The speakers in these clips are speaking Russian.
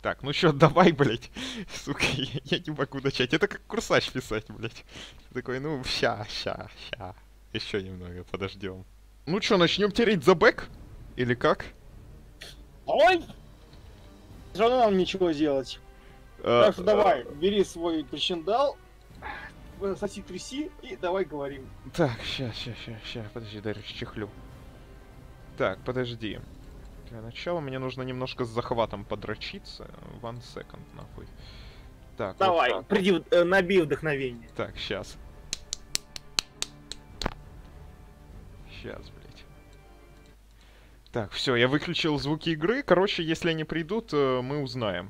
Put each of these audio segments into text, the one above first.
Так, ну чё, давай, блядь. Сука, я не могу начать. Это как курсач писать, блядь. Такой, ну, ща. Еще немного, подождем. Ну чё, начнем тереть за бэк? Или как? Ой! Все равно нам ничего делать. А, Так что давай, бери свой причиндал, соси тряси и давай говорим. Так, ща. Подожди, дай расчехлю. Так, подожди. Для начала мне нужно немножко с захватом подрочиться. One second, нахуй. Так, Давай, вот так. приди, набей вдохновение. Так, сейчас. Сейчас, блядь. Так, все, я выключил звуки игры. Короче, если они придут, мы узнаем.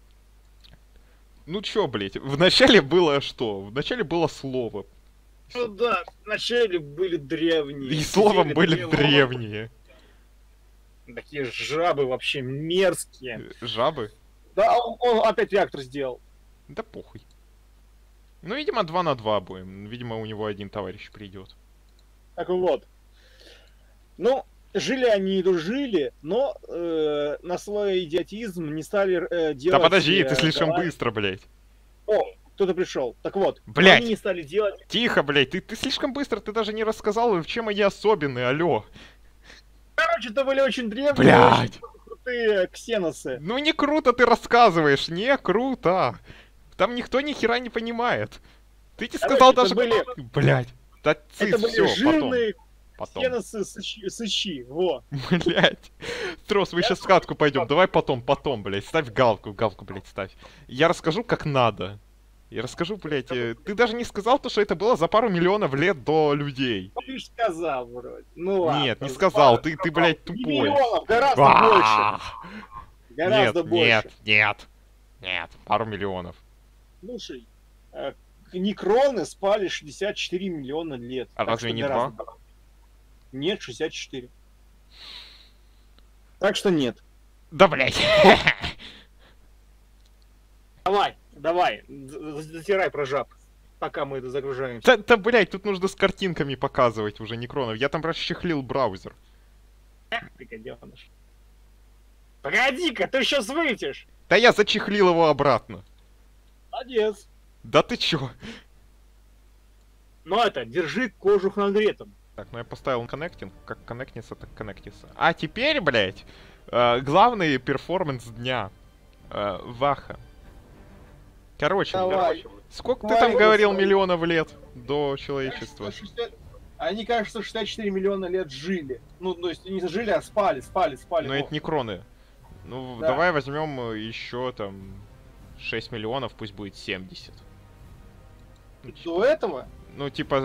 Ну чё, блядь, вначале было что? Вначале было слово. Ну да, вначале были древние. И словом сидели были древние. древние. Такие жабы вообще мерзкие. Жабы? Да, он опять реактор сделал. Да похуй. Ну, видимо, 2 на 2 будем. Видимо, у него один товарищ придет. Так вот. Ну, жили они и дружили, но на свой идиотизм не стали делать... Да подожди, ты слишком давай. быстро, блядь. О, кто-то пришел. Так вот, Блядь. они не стали делать... Тихо, блядь, ты слишком быстро, ты даже не рассказал, в чем они особенные, алло. Короче, это были очень древние, Блядь. очень крутые ксеносы. Ну не круто ты рассказываешь, не круто. Там никто ни хера не понимает. Ты тебе сказал Короче, даже... это были- Блядь. Да Это были все, жирные потом. ксеносы сычи, во. Блять. Трос, мы сейчас в катку пойдем. Давай потом, блять. Ставь галку, блять, ставь. Я расскажу, как надо. Я расскажу, блять. Ты даже не сказал то, что это было за пару миллионов лет до людей. Ты же сказал вроде. Ну ладно. Нет, не сказал. Ты, блядь, Не тупой. миллионов, гораздо А! больше. Гораздо больше. Нет. Пару миллионов. Слушай, некроны спали 64 миллиона лет. А Так разве что не гораздо 2? больше. Нет, 64. Так что нет. Да, блять. Давай, затирай про жаб, пока мы это загружаемся. Да, блять, тут нужно с картинками показывать уже некронов. Я там расчехлил браузер. Ты гаденыш. Погоди-ка, ты сейчас вылетишь. Да я зачехлил его обратно. Молодец. Да ты чё? Ну это, держи кожух нагретым. Так, ну я поставил коннектинг. Как коннектится, так коннектится. А теперь, блядь, главный перформанс дня. Ваха. Короче, Давай. сколько ты Давай, там говорил давай. миллионов лет до человечества? Они, кажется, 64 миллиона лет жили. Ну, то есть не жили, а спали. Но это не кроны. Ну, Да. давай возьмем еще там 6 миллионов, пусть будет 70. До этого? Ну, типа,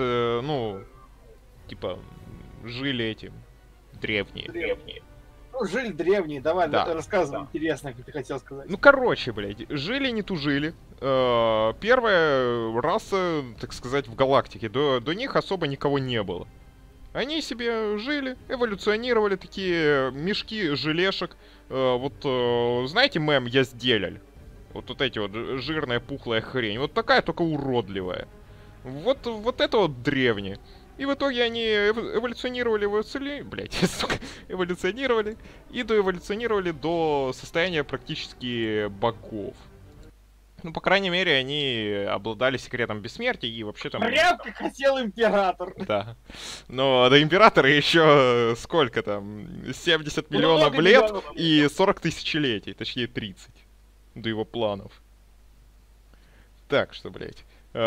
жили эти древние. Ну, жили древние, давай, Да. рассказывай интересно, как ты хотел сказать. Ну, короче, блядь, жили не тужили. Первая раса, так сказать, в галактике. До них особо никого не было. Они себе жили, эволюционировали, такие мешки желешек. Знаете мем «Я сделаль»? Вот эти вот жирная пухлая хрень. Вот такая, только уродливая. Вот это вот древние. И в итоге они эволюционировали, эволюционировали и доэволюционировали до состояния практически богов. Ну, по крайней мере, они обладали секретом бессмертия и вообще там... Прям как хотел император. Да. Но до императора еще сколько там? 70 миллионов Много лет миллионов. и 40 тысячелетий, точнее 30. До его планов. Так что, блядь.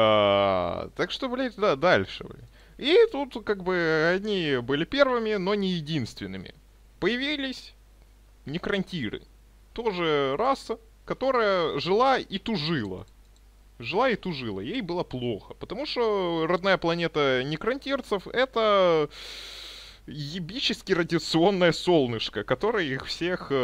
Да, дальше, блядь. И тут, как бы, они были первыми, но не единственными. Появились некронтиры. Тоже раса, которая жила и тужила. Ей было плохо. Потому что родная планета некронтирцев — это ебически радиационное солнышко, которое их всех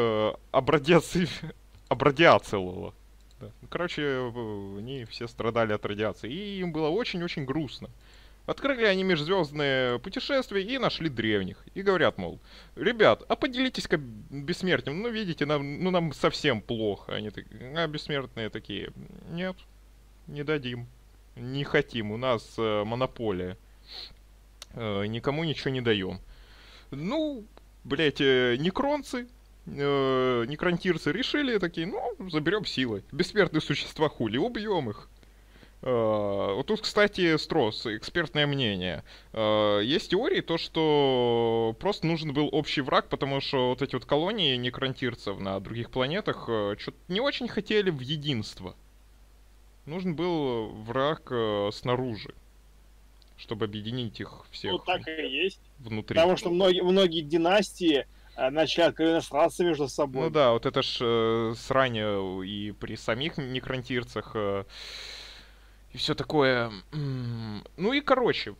обрадиациловало. Да. Короче, они все страдали от радиации. И им было очень-очень грустно. Открыли они межзвездные путешествия и нашли древних. И говорят, мол, ребят, а поделитесь-ка бессмертием. Ну, видите, нам совсем плохо. Они такие, а бессмертные такие, нет, не дадим. Не хотим, у нас монополия. Никому ничего не даем. Ну, блять, некронцы некрантирцы решили такие, ну, заберем силой. Бессмертные существа, хули, убьем их. Вот тут, кстати, Строс, экспертное мнение. Есть теории, то, что просто нужен был общий враг, потому что вот эти вот колонии некрантирцев на других планетах что-то не очень хотели в единство. Нужен был враг снаружи, чтобы объединить их всех. Ну, так и есть. Внутри. Потому что многие династии начали откровенно сраться между собой. Ну да, вот это ж срань и при самих некрантирцах, и все такое. Ну и короче,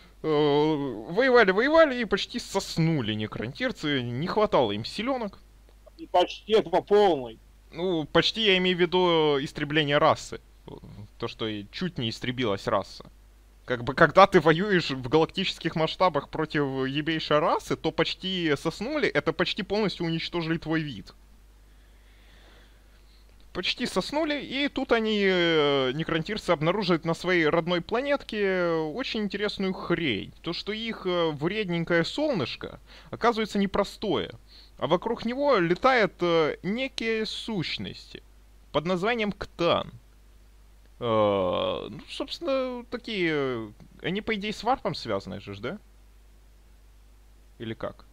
воевали и почти соснули некрантирцы, не хватало им силенок. И почти это по полной. Ну, почти я имею в виду истребление расы. То, что чуть не истребилась раса. Как бы, когда ты воюешь в галактических масштабах против ебейшей расы, то почти соснули, это почти полностью уничтожили твой вид. Почти соснули, и тут они, некрантирцы, обнаруживают на своей родной планетке очень интересную хрень. То, что их вредненькое солнышко оказывается непростое, а вокруг него летают некие сущности под названием Ктан. Ну, собственно, такие... Они, по идее, с варпом связаны же, да? Или как?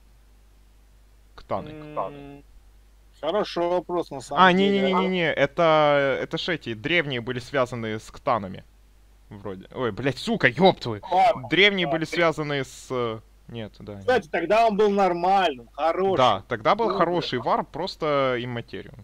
Ктаны. Хороший вопрос, на самом деле. Не-не-не-не, это ж эти, древние были связаны с ктанами. Вроде. Ой, блядь, сука, ёб твою. Древние были связаны с... Нет, да. Кстати, тогда он был нормальным, хорошим. Да, тогда был хороший варп, просто имматериум.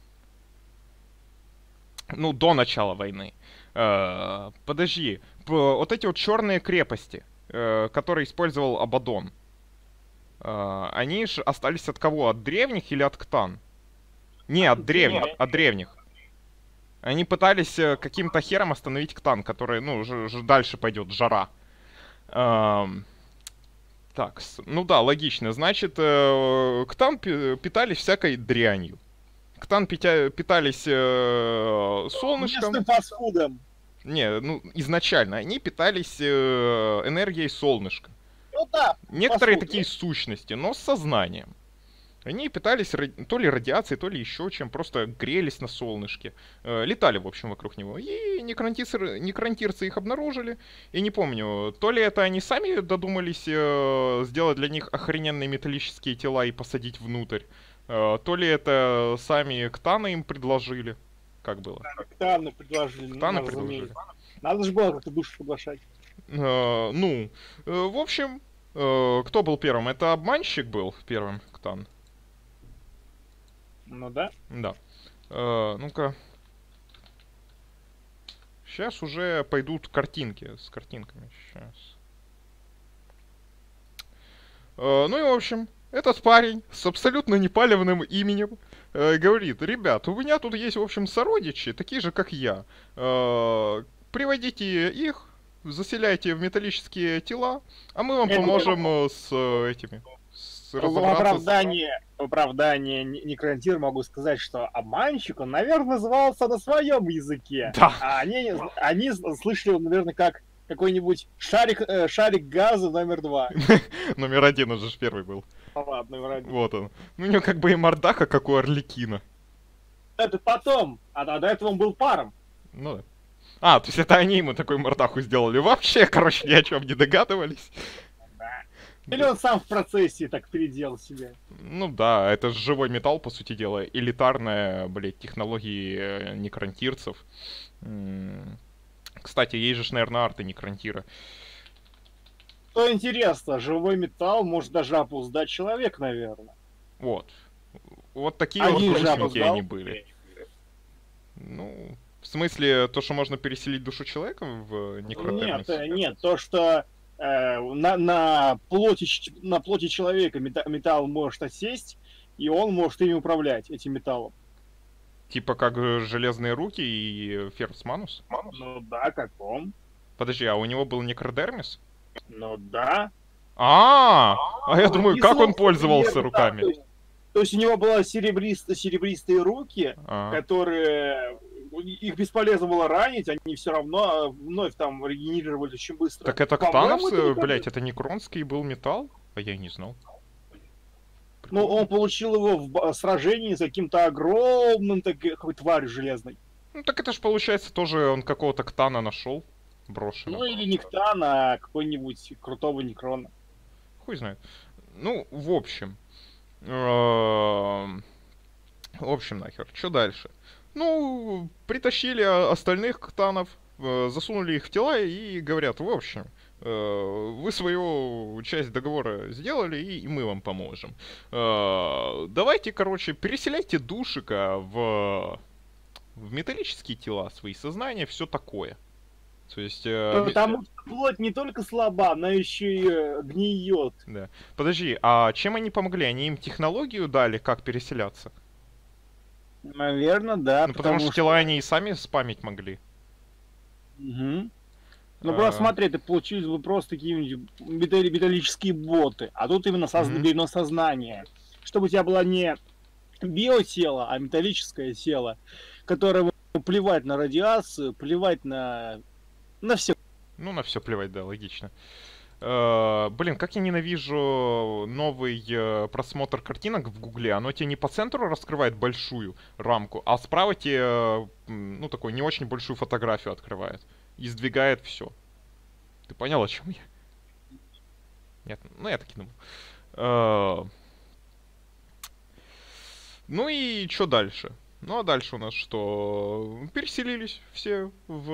Ну, до начала войны. Подожди. Вот эти вот черные крепости, которые использовал Абаддон, они же остались от кого? От древних или от Ктан? Не, от древних. От древних. Они пытались каким-то хером остановить Ктан, который, ну, дальше пойдет жара. Так, ну да, логично. Значит, Ктан питались всякой дрянью. Ктан питались солнышком. Местным фастфудом. Не, ну, изначально они питались энергией солнышка. Ну да. Некоторые такие сущности, но с сознанием. Они питались то ли радиацией, то ли еще чем, просто грелись на солнышке. Летали, в общем, вокруг него. И некрантирцы их обнаружили. И не помню, то ли это они сами додумались сделать для них охрененные металлические тела и посадить внутрь, то ли это сами Ктаны им предложили. Как было? Ктаны предложили. Ктаны предложили. Надо же было как-то душу приглашать. Ну, в общем, кто был первым? Это обманщик был первым, Ктан. Ну да. Да. Ну-ка. Сейчас уже пойдут картинки с картинками. Сейчас. Ну и в общем, этот парень с абсолютно непалевным именем говорит: ребят, у меня тут есть, в общем, сородичи, такие же, как я. Приводите их, заселяйте в металлические тела, а мы вам поможем с этими. В оправдание некрантир могу сказать, что обманщик, он, наверное, назывался на своем языке. Да. А они слышали, наверное, как какой-нибудь шарик газа номер 2. Номер 1, он же первый был. Ладно, номер 1. Вот он. Ну, у него как бы и мордаха, как у Орликина. Это потом, а до этого он был паром. Ну да. То есть это они ему такую мордаху сделали. Вообще, короче, ни о чем не догадывались. Да. Или он сам в процессе так переделал себя. Ну да, это же живой металл, по сути дела. Элитарная, блядь, технологии некрантирцев. Кстати, есть же, наверное, арты некрантира. Что интересно, живой металл может даже опуздать человек, наверное. Вот. Вот такие вот грустненькие они были. Ну, в смысле, то, что можно переселить душу человека в некротермис? Нет, то, что на плоти человека металл может осесть, и он может ими управлять, этим металлом. Типа как Железные руки и Фермс Манус? Ну да, как он. Подожди, а у него был некродермис? Ну да. А я думаю, как он пользовался руками? То есть у него были серебристые руки, которые... Их бесполезно было ранить, они все равно вновь там регенерировали очень быстро. Так это Ктановс, блять, это некронский был металл? А я и не знал. Ну, он получил его в сражении с каким-то огромным такой тварью железной. Ну так это ж получается тоже он какого-то ктана нашел Ну брошенного. или не Ктан, а какой-нибудь крутого Некрона. Хуй знает. Ну, в общем. В общем, нахер. Что дальше? Ну, притащили остальных ктанов, засунули их в тела и говорят, в общем, вы свою часть договора сделали, и мы вам поможем. Давайте, короче, переселяйте душика в металлические тела, свои сознания, все такое. То есть... Потому что плоть не только слаба, но еще и гниет. Да. Подожди, а чем они помогли? Они им технологию дали, как переселяться? Наверное, да. Ну, потому что тела они и сами спамить могли. Угу. Ну, просто смотри, ты получились бы просто какие-нибудь металлические боты, а тут именно создано сознание. Чтобы у тебя было не биотело, а металлическое тело, которое плевать на радиацию, плевать на все. Ну, на все плевать, да, логично. Блин, как я ненавижу новый просмотр картинок в Гугле. Оно тебе не по центру раскрывает большую рамку, а справа тебе, ну, такую не очень большую фотографию открывает. И сдвигает все. Ты понял, о чем я? Нет, ну я так и думал. Ну и что дальше? Ну а дальше у нас что? Переселились все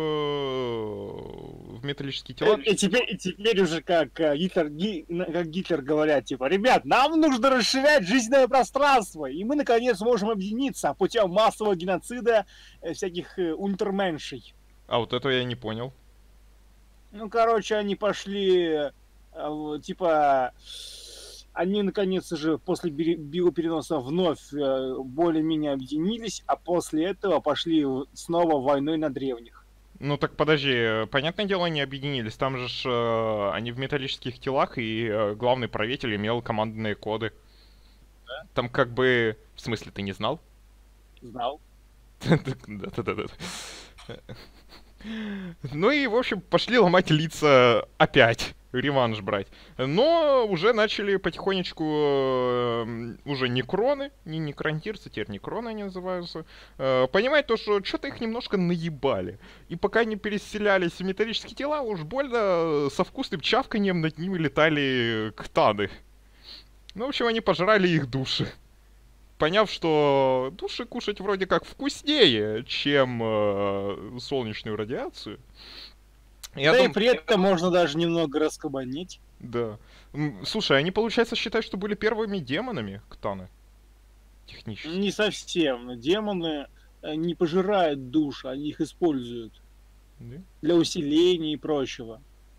в металлические тела. И теперь уже как Гитлер говорят, типа, ребят, нам нужно расширять жизненное пространство, и мы наконец можем объединиться путем массового геноцида всяких унтерменшей. А вот этого я не понял. Ну, короче, они пошли, типа, они наконец же после биопереноса вновь более-менее объединились, а после этого пошли снова войной на древних. Ну так подожди, понятное дело, они объединились. Там же они в металлических телах, и главный правитель имел командные коды. Да? Там как бы... В смысле, ты не знал? Знал. Да. Ну и, в общем, пошли ломать лица опять, реванш брать. Но уже начали потихонечку уже некроны, не некронтирцы, теперь некроны они называются, понимать то, что что-то их немножко наебали. И пока не переселялись в металлические тела, уж больно со вкусным чавканьем над ними летали ктаны. Ну, в общем, они пожрали их души. Поняв, что души кушать вроде как вкуснее, чем солнечную радиацию. И при этом можно даже немного раскабанить. Да. Слушай, они, получается, считают, что были первыми демонами, ктаны? Технически. Не совсем. Демоны не пожирают душ, они их используют. Да? Для усиления и прочего.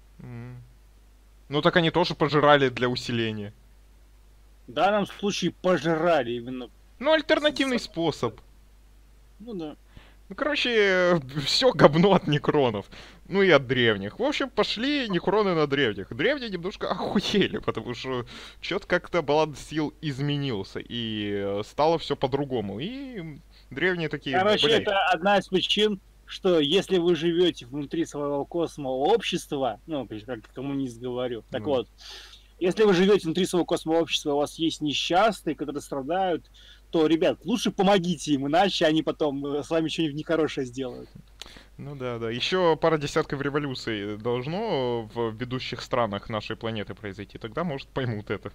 Ну так они тоже пожирали для усиления. В данном случае пожирали именно. Ну, альтернативный способ. Ну да. Ну, короче, все говно от некронов. Ну и от древних. В общем, пошли некроны на древних. Древние немножко охуели, потому что что-то как-то баланс сил изменился. И стало все по-другому. И древние такие... Короче, это одна из причин, что если вы живете внутри своего космообщества, ну, как коммунист говорю, так вот, если вы живете внутри своего космообщества, у вас есть несчастные, которые страдают, то, ребят, лучше помогите им, иначе они потом с вами что-нибудь нехорошее сделают. Ну да. Еще пара десятков революций должно в ведущих странах нашей планеты произойти. Тогда, может, поймут это.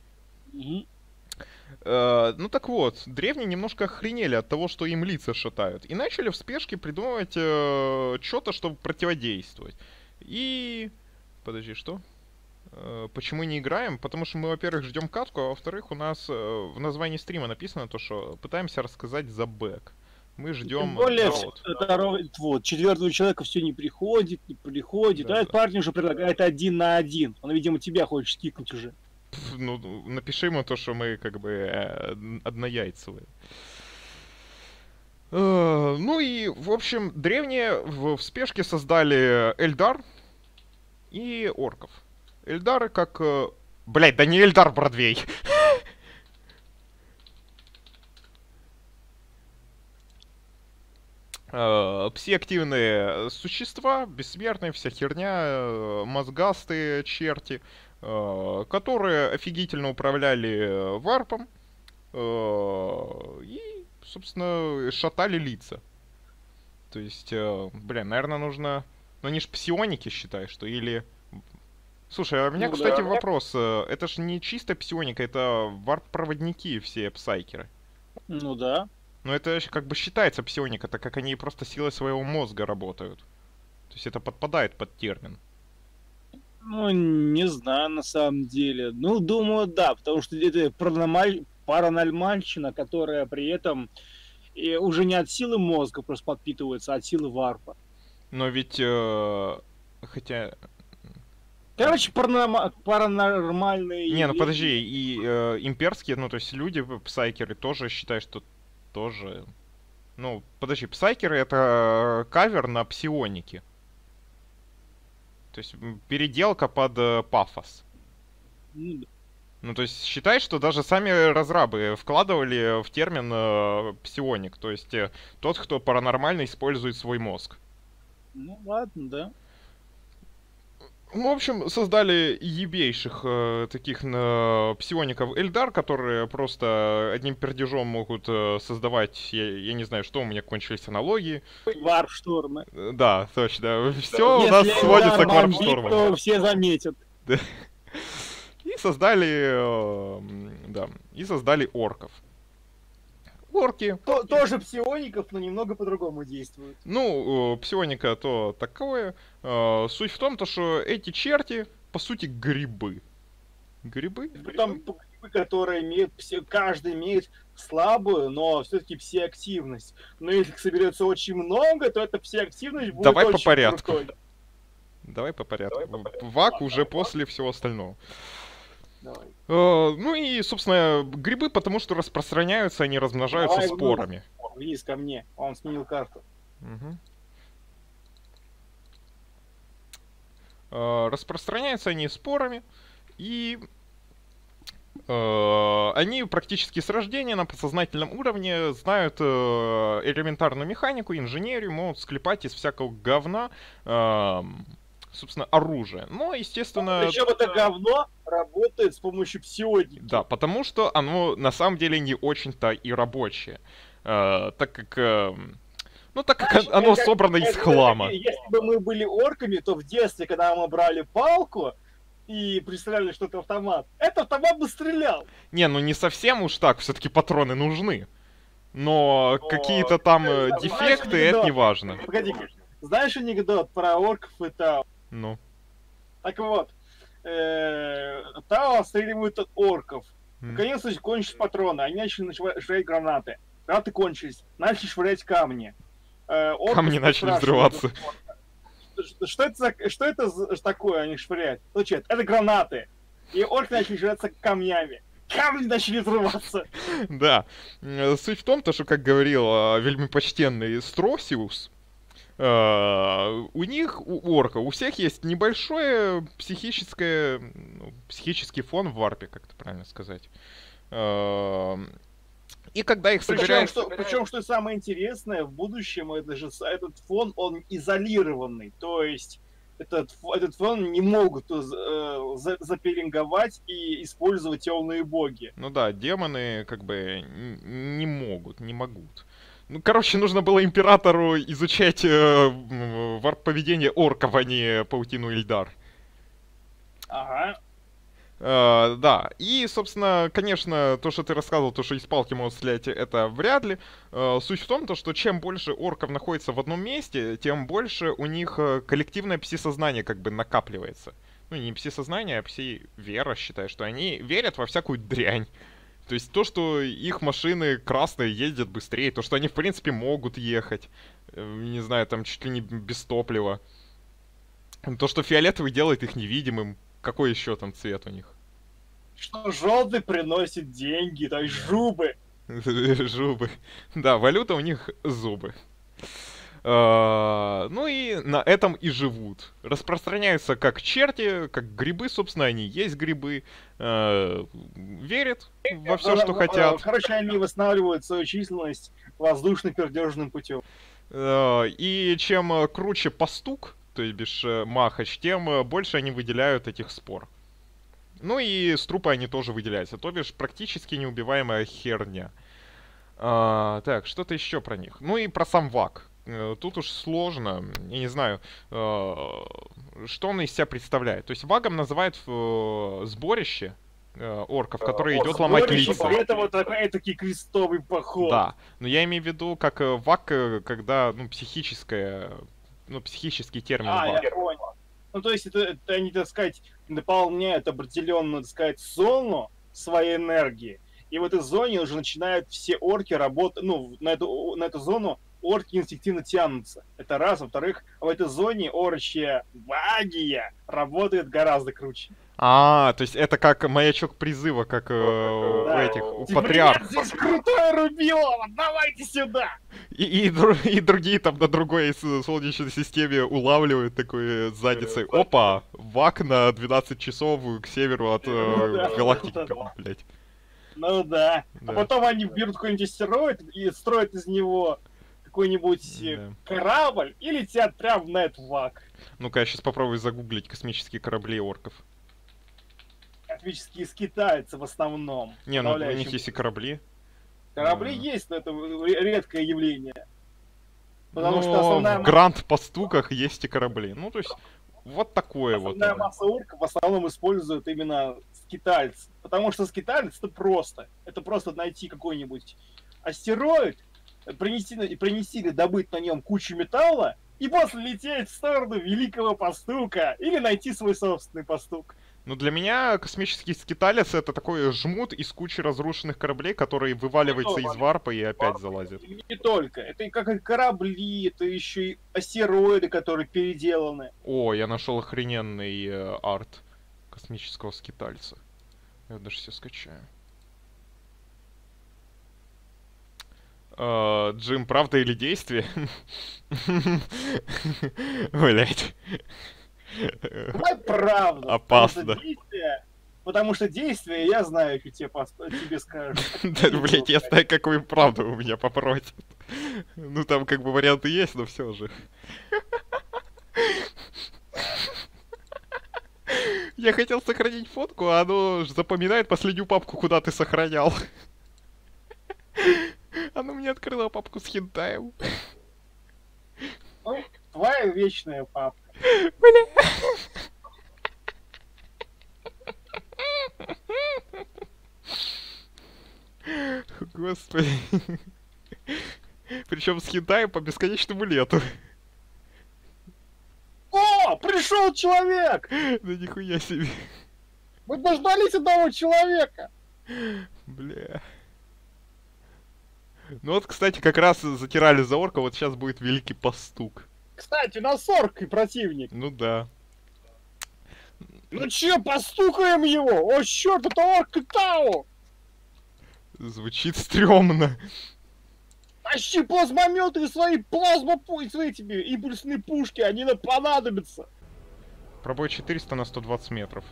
Ну так вот, древние немножко охренели от того, что им лица шатают. И начали в спешке придумывать что-то, чтобы противодействовать. И... Подожди, что? Почему не играем? Потому что мы, во-первых, ждем катку, а во-вторых, у нас в названии стрима написано то, что пытаемся рассказать за бэк. Мы ждем. Тем более, вот, четвертого человека все не приходит. Да, этот парень уже предлагает 1 на 1. Он, видимо, тебя хочет скикнуть уже. Ну, напиши ему то, что мы как бы однояйцевые. Ну и, в общем, древние в спешке создали Эльдар и орков. Эльдары как... Блять, да не Эльдар Бродвей. Пси-активные существа, бессмертные, вся херня, мозгастые черти. которые офигительно управляли варпом и, собственно, шатали лица. То есть, блин, наверное, нужно... Ну, они ж псионики, считай, что или... Слушай, а у меня, Ну кстати, да. вопрос. Это ж не чисто псионика, это варп-проводники все псайкеры. Ну да. Но это ж как бы считается псионика, так как они просто силой своего мозга работают. То есть это подпадает под термин. Ну, не знаю, на самом деле. Ну, думаю, да, потому что это паранормальщина, которая при этом и уже не от силы мозга просто подпитывается, а от силы варпа. Но ведь... хотя... Короче, паранормальные Не, ну явления. подожди, и имперские, ну то есть люди, псайкеры, тоже считают, что тоже... Ну, подожди, псайкеры это кавер на псионики. То есть переделка под пафос. Ну, да. Ну, то есть считай, что даже сами разрабы вкладывали в термин псионик. То есть тот, кто паранормально использует свой мозг. Ну, ладно, да. Ну, в общем, создали ебейших таких псиоников Эльдар, которые просто одним пердежом могут создавать, я не знаю, что у меня кончились аналогии. Варп-штормы. Да, точно. Все у нас Если сводится к бомбить, варп-штормам. то все заметят. И создали, да, и создали орков. Орки. Тоже псиоников, но немного по-другому действуют. Ну, псионика то такое. Суть в том, то, что эти черти, по сути, грибы. Грибы? Там грибы, которые имеют, каждый имеет слабую, но все-таки псиактивность. Но если их соберется очень много, то эта псиактивность будет Давай по очень порядку. крутой. Давай по порядку. Вак уже после всего остального. Давай. Ну и, собственно, грибы, потому что распространяются, они размножаются Давай спорами. Вниз ко мне, он сменил карту. Мгм. Распространяются они спорами, и они практически с рождения на подсознательном уровне знают элементарную механику, инженерию, могут склепать из всякого говна, собственно, оружие. Но, естественно... Причем это говно работает с помощью псионики. Да, потому что оно на самом деле не очень-то и рабочее. Так как... ну, так как Знаешь, оно собрано из хлама. Если бы мы были орками, то в детстве, когда мы брали палку и представляли, что это автомат, этот автомат бы стрелял. Не, ну не совсем уж так, все-таки патроны нужны. Но какие-то там дефекты, это не важно. Погоди-ка, знаешь анекдот про орков и Тао? Ну. Так вот, Тао отстреливают от орков. Наконец-то кончились патроны, они начали швырять гранаты. Гранаты кончились, начали швырять камни. Камни начали взрываться. Что это за такое они швыряют? Получается, это гранаты. И орки начали швыряться камнями. Камни начали взрываться. Да. Суть в том, то, что, как говорил вельми почтенный Стросиус, у них, у орка, у всех есть небольшое психический фон в варпе, как это правильно сказать. И когда их собирают... Причем, что самое интересное, в будущем этот фон, он изолированный. То есть этот фон не могут запеленговать и использовать темные боги. Ну да, демоны как бы не могут. Ну, короче, нужно было императору изучать варп-поведение орков, а не паутину Ильдар. Ага. Да, и, собственно, конечно, то, что ты рассказывал, то, что из палки могут стрелять, это вряд ли. Суть в том, что чем больше орков находится в одном месте, тем больше у них коллективное пси-сознание как бы накапливается. Ну, не пси-сознание, а пси-вера, считай, что они верят во всякую дрянь. То есть то, что их машины красные ездят быстрее, то, что они, в принципе, могут ехать, не знаю, там чуть ли не без топлива. То, что фиолетовый делает их невидимым. Какой еще там цвет у них? Что желтый приносит деньги, то есть зубы. Зубы. Да, валюта у них зубы. Ну и на этом и живут. Распространяются как черти, как грибы, собственно, они есть грибы. Верят во все, что хотят. Короче, они восстанавливают свою численность воздушно-пердежным путем. И чем круче пастук, то есть бишь махач, тем больше они выделяют этих спор. Ну и с трупа они тоже выделяются, то бишь практически неубиваемая херня. Так, что-то еще про них. Ну и про сам ВАК. Тут уж сложно, я не знаю, что он из себя представляет. То есть ВАГом называют сборище орков, которое идет ломать лица. При этом вот такой крестовый поход. Да, но я имею в виду, как ВАК, когда, ну, психический термин ВАК. Я понял. Ну, то есть это они, так сказать, наполняют определенную, так сказать, зону своей энергии. И в этой зоне уже начинают все орки работать, ну, на эту зону орки инстинктивно тянутся. Это раз. Во-вторых, в этой зоне орочья магия работает гораздо круче. То есть это как маячок призыва, как у этих, у патриархов. Здесь крутое рубило, давайте сюда! И другие там на другой солнечной системе улавливают такой задницей. Опа, ВАК на 12 часов к северу от галактики, блядь. Ну да. А потом они берут какой-нибудь астероид и строят из него какой-нибудь корабль и летят прямо на этот ВАК. Ну-ка, я сейчас попробую загуглить космические корабли орков. Космические китайцы в основном. Не, ну у них есть и корабли. Корабли есть, но это редкое явление. Потому что основная... в гранд-постуках есть и корабли. Ну, то есть, вот такое вот. Основная масса орков в основном используют именно скитальцы. Потому что скитальцы это просто. Это просто найти какой-нибудь астероид, принести или добыть на нем кучу металла, и после лететь в сторону великого постука, или найти свой собственный постук. Ну, для меня космический скиталец — это такой жмут из кучи разрушенных кораблей, который вываливается из варпа и опять залазит. Не только. Это как и корабли, это еще и астероиды, которые переделаны. О, я нашел охрененный арт космического скитальца. Я даже все скачаю. Джим, правда или действие? Блять. Давай правда. Опасно. Потому что действие, я знаю, что тебе скажут. Да, блять, я знаю, какую правду у меня попросят. Ну, там как бы варианты есть, но все же. Я хотел сохранить фотку, а оно запоминает последнюю папку, куда ты сохранял. Оно мне открыло папку с хентаем. Ну, твоя вечная папка. Бля. Господи. Причем с хентаем по бесконечному лету. О, пришел человек! Да нихуя себе. Мы дождались одного человека. Бля. Ну вот, кстати, как раз затирали за орка, вот сейчас будет великий постук. Кстати, у нас орк и противник. Ну да. Ну че, постукаем его? О, черт, это орк Тау! Звучит стрёмно. Тащи плазмометы и свои свои тебе импульсные пушки, они нам понадобятся. Пробой 400 на 120 метров.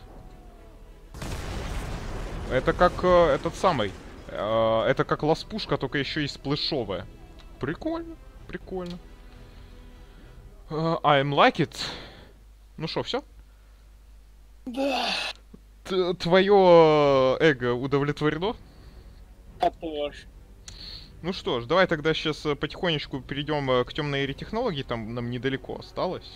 Это как этот самый. Это как ласпушка, только еще и сплэшовая. Прикольно, прикольно. I'm like it. Ну что, все? Да. Твое эго удовлетворено? А тоже. Ну что ж, давай тогда сейчас потихонечку перейдем к темной эре технологий, там нам недалеко осталось.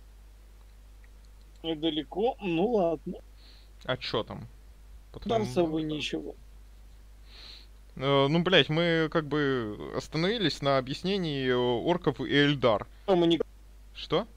Недалеко? Ну ладно. А чё там? Там с собой ничего. Ну, блять, мы как бы остановились на объяснении орков и Эльдар. Что?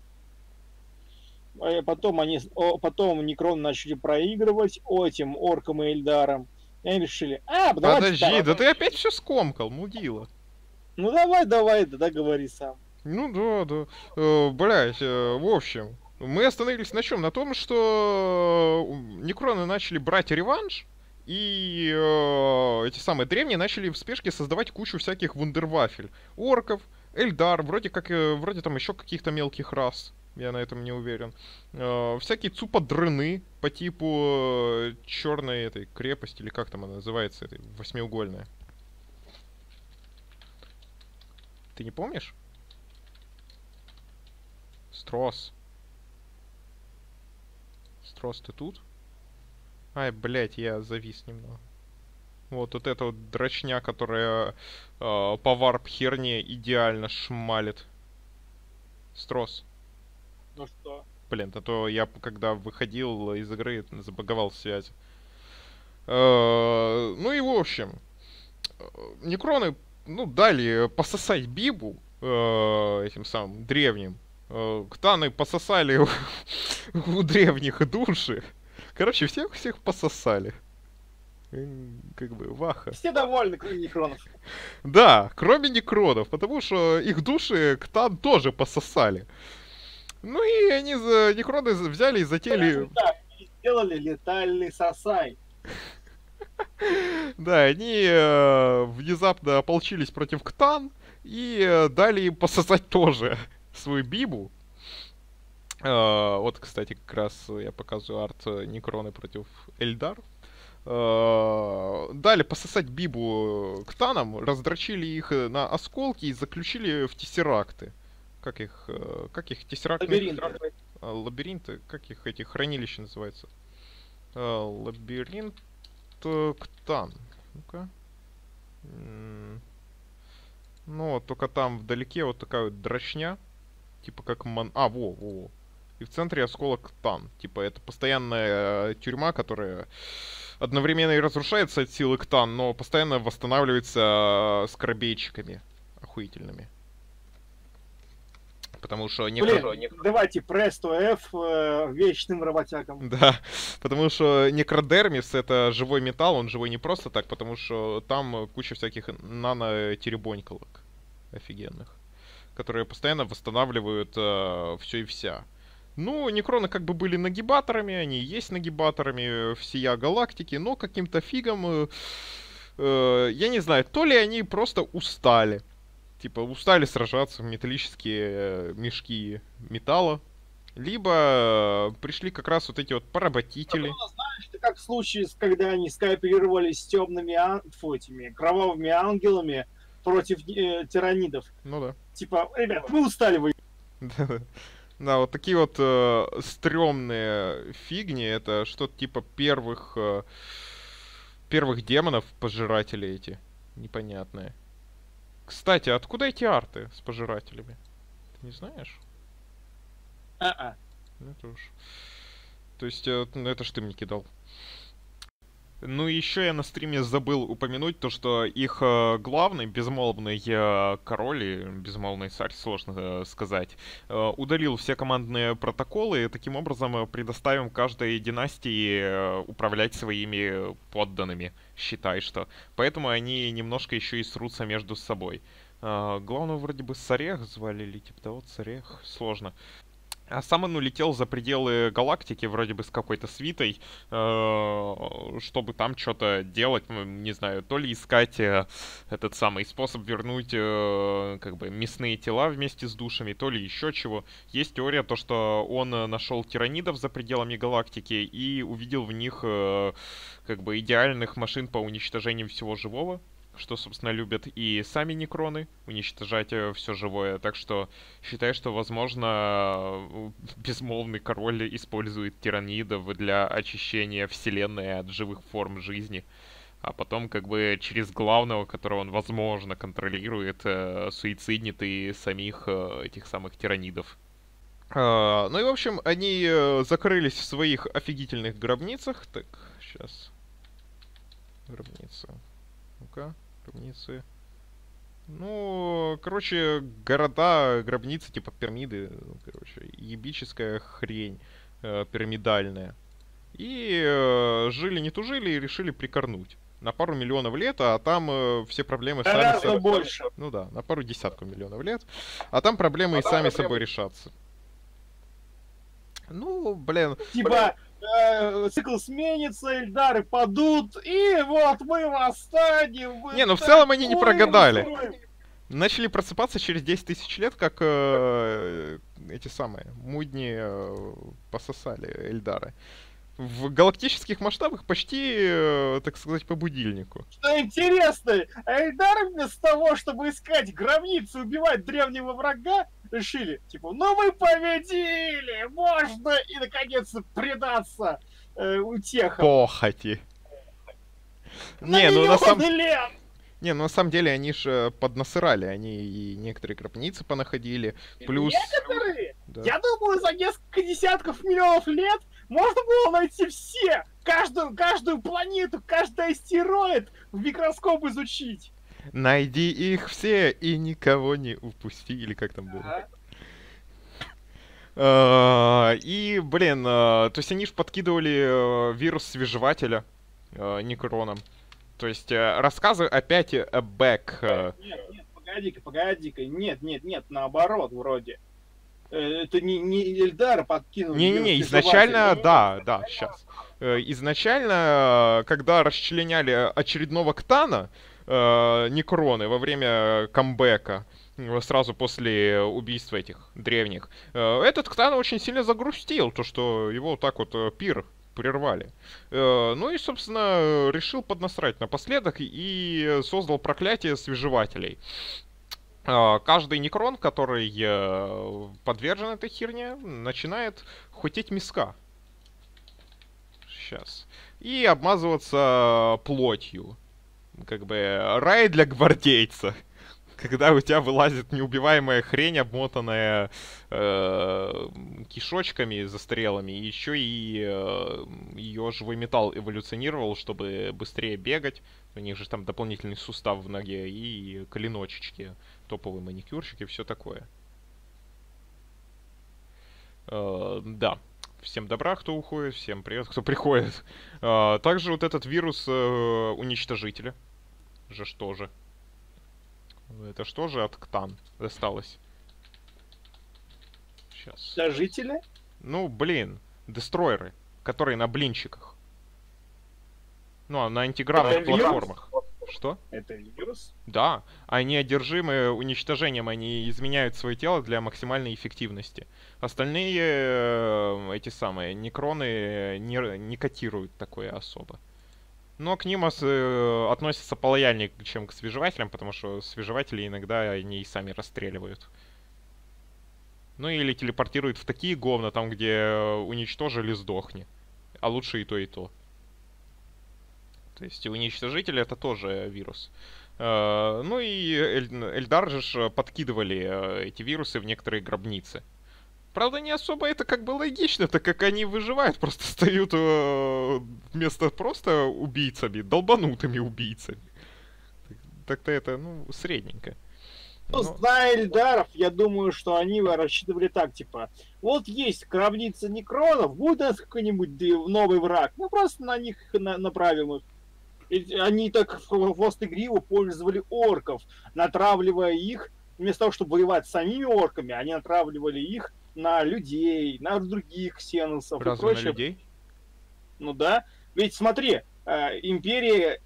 Потом Некрон начали проигрывать этим оркам и Эльдарам. И они решили, подожди, да ты опять все скомкал, мудила. Ну давай, да говори сам. Ну да. Блять, в общем, мы остановились на чем? На том, что Некроны начали брать реванш, и эти самые древние начали в спешке создавать кучу всяких вундервафель. Орков, Эльдар, вроде там еще каких-то мелких рас. Я на этом не уверен. Всякие цуподрыны по типу черной этой крепости, или как там она называется, этой восьмиугольная. Ты не помнишь? Строс. Строс, ты тут? Ай, блять, я завис немного. Вот эта вот дрочня, которая по варп-херне идеально шмалит. Строс. Ну что? Блин, а то я, когда выходил из игры, забаговал связь. Ну и в общем, некроны, ну, дали пососать Бибу этим самым древним. Ктаны пососали у древних души. Короче, всех пососали. Как бы, ваха. Все довольны, кроме некронов. Да, кроме некронов, потому что их души Ктан тоже пососали. Ну и они некроны взяли и затеяли... Да, сделали летальный сосай. Да, они внезапно ополчились против Ктан и дали им пососать тоже свою Бибу. Вот, кстати, как раз я показываю арт Некроны против Эльдар. Дали пососать Бибу Ктанам, раздрочили их на осколки и заключили в тессеракты. Как их тессеракты? Лабиринты. Лабиринты, как их эти хранилища называются? Лабиринт Ктан. Ну-ка. Ну, только там вдалеке вот такая вот дрочня. Типа как во. И в центре осколок Ктан. Типа это постоянная тюрьма, которая одновременно и разрушается от силы Ктан, но постоянно восстанавливается скоробейчиками охуительными. Потому что давайте престо F вечным работягам. Да, потому что некродермис это живой металл, он живой не просто так, потому что там куча всяких нано-теребонькалок офигенных, которые постоянно восстанавливают все и вся. Ну, некроны как бы были нагибаторами, они и есть нагибаторами всея галактики, но каким-то фигом, я не знаю, то ли они просто устали. Типа, устали сражаться в металлические мешки металла. Либо пришли как раз вот эти вот поработители. Знаешь, это как в случае, когда они скооперировались с темными этими кровавыми ангелами против тиранидов. Ну да. Типа, ребят, мы устали вы. Да, вот такие вот стрёмные фигни. Это что-то типа первых демонов, пожиратели эти. Непонятные. Кстати, откуда эти арты с пожирателями? Ты не знаешь? Это уж. То есть, ну это ж ты мне кидал. Ну и еще я на стриме забыл упомянуть то, что их главный, безмолвный король, и безмолвный царь, сложно сказать, удалил все командные протоколы и таким образом предоставим каждой династии управлять своими подданными, считай что. Поэтому они немножко еще и срутся между собой. Главного вроде бы Сарех звали, или типа того, Царех, сложно. А сам он улетел за пределы галактики, вроде бы с какой-то свитой, чтобы там что-то делать, не знаю, то ли искать этот самый способ вернуть как бы мясные тела вместе с душами, то ли еще чего. Есть теория, то, что он нашел тиранидов за пределами галактики и увидел в них как бы идеальных машин по уничтожению всего живого, что, собственно, любят и сами некроны, уничтожать все живое. Так что считаю, что, возможно, безмолвный король использует тиранидов для очищения вселенной от живых форм жизни. А потом, как бы, через главного, которого он, возможно, контролирует, суициднит и самих этих самых тиранидов. Ну и, в общем, они закрылись в своих офигительных гробницах. Так, сейчас. Гробница. Ну-ка. Гробницы. Ну, короче, города, гробницы, типа пирамиды, короче, ебическая хрень пирамидальная. И жили не тужили и решили прикорнуть. На пару миллионов лет, а там все проблемы сами собой... больше. Ну да, на пару десятков миллионов лет. А там проблемы и сами собой решатся. Ну, блин. Типа, цикл сменится, Эльдары падут, и вот мы восстанем. Не, ну в целом они не прогадали. Начали просыпаться через 10 тысяч лет, как эти самые мудни пососали Эльдары. В галактических масштабах почти, так сказать, по будильнику. Что интересно, Эльдары вместо того, чтобы искать гробницы, убивать древнего врага, решили, типа, ну мы победили, можно и наконец предаться утехам. Похоти. На Не, ну на самом... миллионы лет! Не, ну на самом деле они же поднасырали, они и некоторые гробницы понаходили, плюс... Некоторые? Да. Я думаю, за несколько десятков миллионов лет можно было найти все! Каждую планету, каждый астероид в микроскоп изучить! Найди их все и никого не упусти, или как там было. Ага. И, блин, то есть они же подкидывали вирус свежевателя Некроном. То есть рассказы опять бэк. Нет, погоди-ка. Нет, наоборот, вроде. Это не Эльдар подкинул. Не-не-не, изначально, да, сейчас. Изначально, когда расчленяли очередного Ктана, Некроны во время камбэка, сразу после убийства этих древних, этот Ктан очень сильно загрустил, то что его вот так вот пир прервали. Ну и, собственно, решил поднасрать напоследок и создал проклятие свежевателей. Каждый некрон, который подвержен этой херне, начинает хотеть миска. Сейчас. И обмазываться плотью. Как бы рай для гвардейца. Когда у тебя вылазит неубиваемая хрень, обмотанная кишочками застрелами, и еще и ее живой металл эволюционировал, чтобы быстрее бегать. У них же там дополнительный сустав в ноге и клиночечки, топовый маникюрчик и все такое. Да. Всем добра, кто уходит, всем привет, кто приходит. Также вот этот вирус уничтожителя. Же что же? Это что же от Ктан досталось? Сейчас. Уничтожители? Ну, блин, дестройеры, которые на блинчиках. Ну, на антигравных платформах. Что? Это вирус? Да, они одержимы уничтожением, они изменяют свое тело для максимальной эффективности. Остальные, эти самые, некроны не котируют такое особо. Но к ним относятся полояльнее, чем к свежевателям, потому что свежеватели иногда они и сами расстреливают. Ну или телепортируют в такие говна, там где уничтожили, сдохни. А лучше и то, и то. То есть и уничтожитель это тоже вирус. Ну и Эльдар же подкидывали эти вирусы в некоторые гробницы. Правда, не особо это как бы логично, так как они выживают, просто стают вместо просто убийцами, долбанутыми убийцами. Так-то это, ну, средненько. Ну, зная Эльдаров, я думаю, что они рассчитывали так, типа, вот есть гробница некронов, будет у нас какой-нибудь новый враг, мы просто на них направим их. И они так в хвост и гриву пользовали орков, натравливая их, вместо того, чтобы воевать с самими орками, они натравливали их на людей, на других ксеносов и прочее. На людей? Ну да. Ведь смотри, империя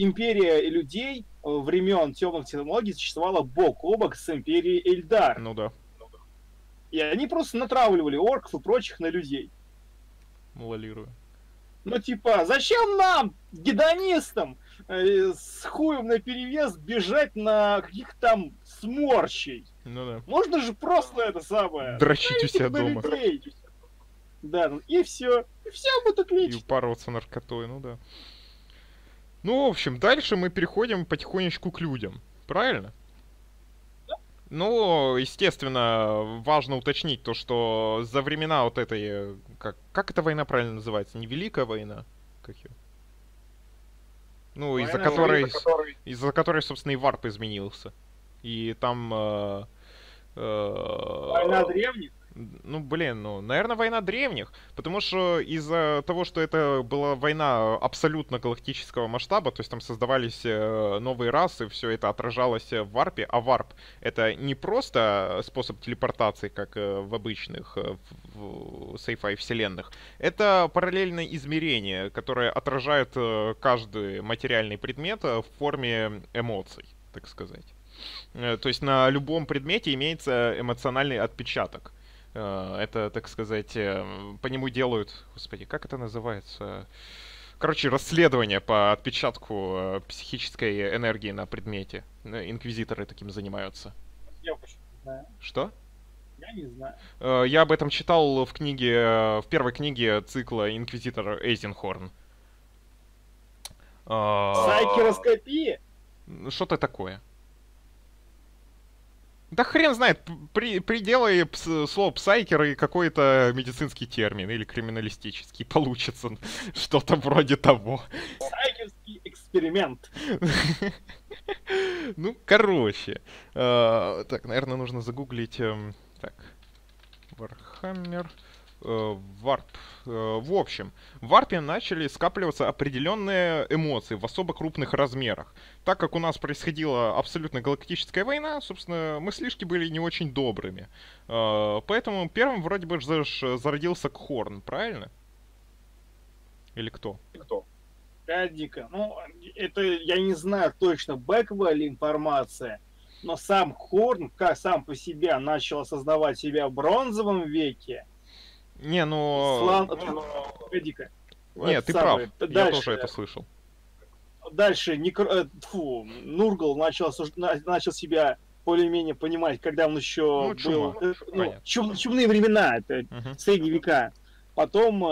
людей времен темных технологий существовала бок о бок с империей Эльдар. Ну да. И они просто натравливали орков и прочих на людей. Малолирую. Ну типа, зачем нам, гедонистам, с хуем наперевес бежать на каких-то там сморщей? Ну да. Можно же просто это самое... Дрочить у себя дома. Людей. Да, и все. И все будет отлично. И упарываться наркотой, ну да. Ну, в общем, дальше мы переходим потихонечку к людям. Правильно? Да. Ну, естественно, важно уточнить то, что за времена вот этой... Как эта война правильно называется? Не Великая война? Как ее? Ну, из-за которой, собственно, и варп изменился. И там... Война древних? Ну, блин, ну, наверное, война древних, потому что из-за того, что это была война абсолютно галактического масштаба, то есть там создавались новые расы, все это отражалось в варпе, а варп — это не просто способ телепортации, как в обычных в sci-fi вселенных, это параллельное измерение, которое отражает каждый материальный предмет в форме эмоций, так сказать. То есть на любом предмете имеется эмоциональный отпечаток. Это, так сказать, по нему делают... Господи, как это называется? Короче, расследование по отпечатку психической энергии на предмете. Инквизиторы таким занимаются. Я почему не знаю. Что? Я не знаю. Я об этом читал в книге, в первой книге цикла «Инквизитор Эйзенхорн». Сайкероскопия? Что-то такое. Да хрен знает, приделай слово псайкер и какой-то медицинский термин или криминалистический получится. Что-то вроде того. Сайкерский эксперимент. Ну, короче. Так, наверное, нужно загуглить. Так. Warhammer. Варп. В общем, в варпе начали скапливаться определенные эмоции в особо крупных размерах. Так как у нас происходила абсолютно галактическая война, собственно, мыслишки были не очень добрыми. Поэтому первым вроде бы зародился Кхорн, правильно? Или кто? Дико. Ну, это я не знаю точно, бэковая ли информация, но сам Хорн, как сам по себе, начал осознавать себя в бронзовом веке. Не, ну... Погоди-ка. Нет, ты прав. Я тоже это слышал. Дальше Нургл начал себя более-менее понимать, когда он еще был... чумные времена, это средние века. Потом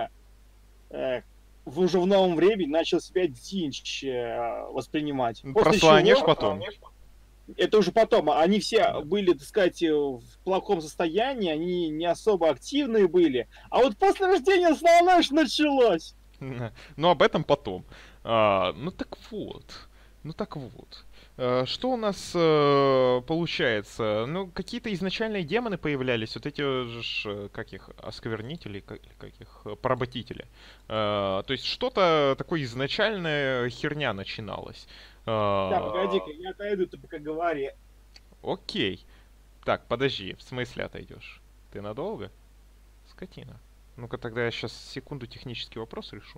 уже в новом времени начал себя Динч воспринимать. Просланешь потом. Это уже потом. Они все были, так сказать, в плохом состоянии, они не особо активные были. А вот после рождения Слонаш началось. Но об этом потом. Ну так вот. Что у нас получается? Ну, какие-то изначальные демоны появлялись, вот эти же, как их, осквернители, как их, поработители. То есть что-то такое изначальная херня начиналась. Так, погоди-ка, я отойду, ты пока говори. Окей. Так, подожди, в смысле отойдешь? Ты надолго? Скотина. Ну-ка тогда я сейчас секунду технический вопрос решу.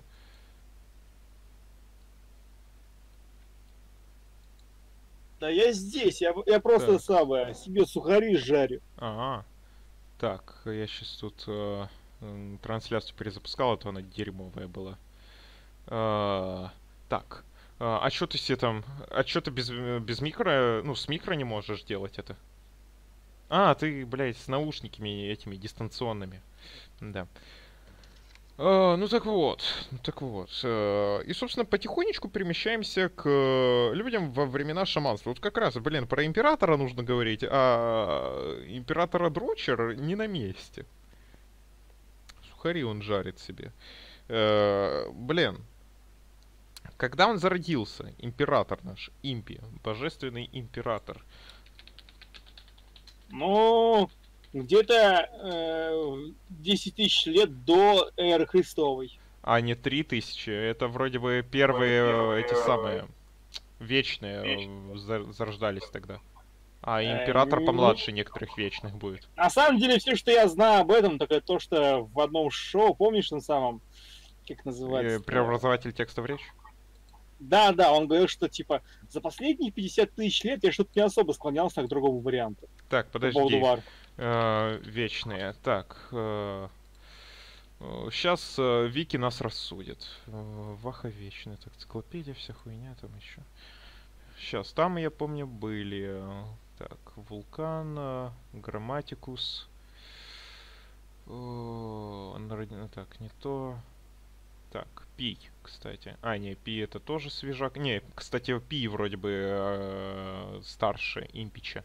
Да я здесь, я просто самое, себе сухари жарю. Ага. Так, я сейчас тут трансляцию перезапускал, а то она дерьмовая была. Так. А что ты себе там... А что ты без микро... Ну, с микро не можешь делать это? Ты, блядь, с наушниками этими дистанционными. Да. Ну так вот. И, собственно, потихонечку перемещаемся к людям во времена шаманства. Вот как раз, блин, про императора нужно говорить, а императора Дрочер не на месте. Сухари он жарит себе. Блин. Когда он зародился, император наш, Импи, божественный император? Ну, где-то 10 тысяч лет до эры Христовой. А не 3000, это вроде бы первые эти самые вечные зарождались тогда. А император помладше некоторых вечных будет. На самом деле, все, что я знаю об этом, так это то, что в одном шоу, помнишь, на самом, как называется? Преобразователь текста в речь? Да, он говорил, что типа за последние 50 тысяч лет я что-то не особо склонялся к другому варианту. Так, подожди. Вечные. Так. Сейчас Вики нас рассудит. Ваха вечная. Так, энциклопедия, вся хуйня там еще. Сейчас, там, я помню, были. Так, Вулкан, Грамматикус. Так, не то. Так, Пи, кстати. Не, Пи это тоже свежак. Не, кстати, Пи вроде бы старше Импича.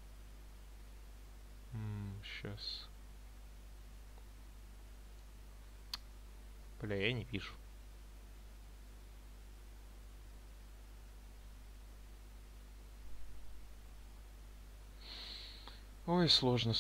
Сейчас. Бля, я не вижу. Ой, сложно.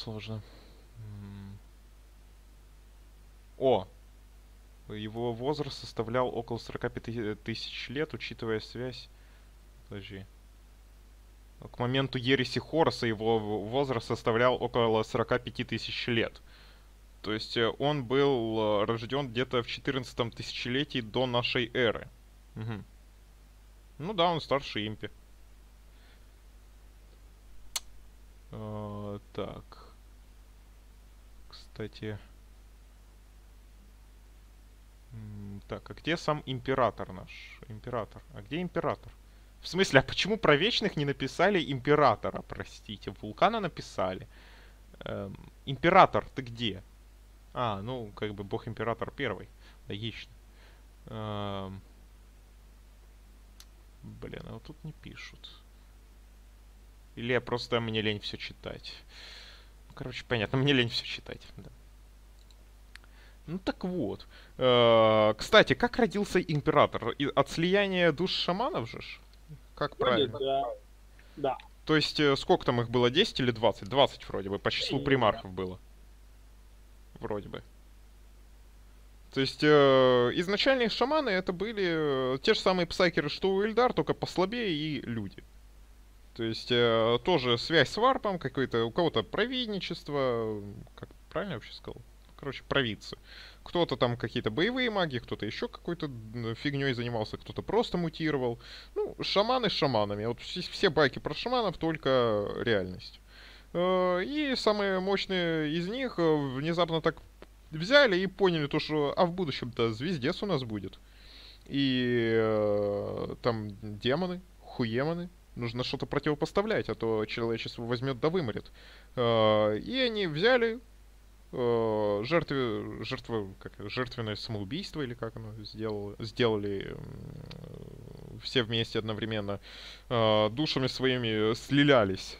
О! Его возраст составлял около 45 тысяч лет, учитывая связь. Подожди. К моменту ереси Хоруса его возраст составлял около 45 тысяч лет. То есть он был рожден где-то в 14 тысячелетии до нашей эры. Угу. Ну да, он старше Импи. Так. Кстати... Так, а где сам император наш? Император. А где император? В смысле, а почему про вечных не написали императора, простите? Вулкана написали. Император, ты где? А, ну, как бы бог-император первый. Логично. Блин, а вот тут не пишут. Или я просто мне лень все читать. Короче, понятно, мне лень все читать. Да. Ну так вот. Кстати, как родился император? От слияния душ шаманов же? Как правильно? Да. То есть, сколько там их было? 10 или 20? 20 вроде бы, по числу примархов было. Вроде бы. То есть, изначальные шаманы это были те же самые псайкеры, что у Эльдар, только послабее и люди. То есть, тоже связь с варпом, какое-то, у кого-то провидничество, как правильно я вообще сказал? Короче, провидцы. Кто-то там какие-то боевые маги, кто-то еще какой-то фигней занимался, кто-то просто мутировал. Ну, шаманы с шаманами. Вот все байки про шаманов, только реальность. И самые мощные из них внезапно так взяли и поняли то, что в будущем-то звездец у нас будет. И там демоны, хуемоны. Нужно что-то противопоставлять, а то человечество возьмет да выморит. И они взяли жертвенное самоубийство, или как оно сделали все вместе одновременно. Душами своими слиялись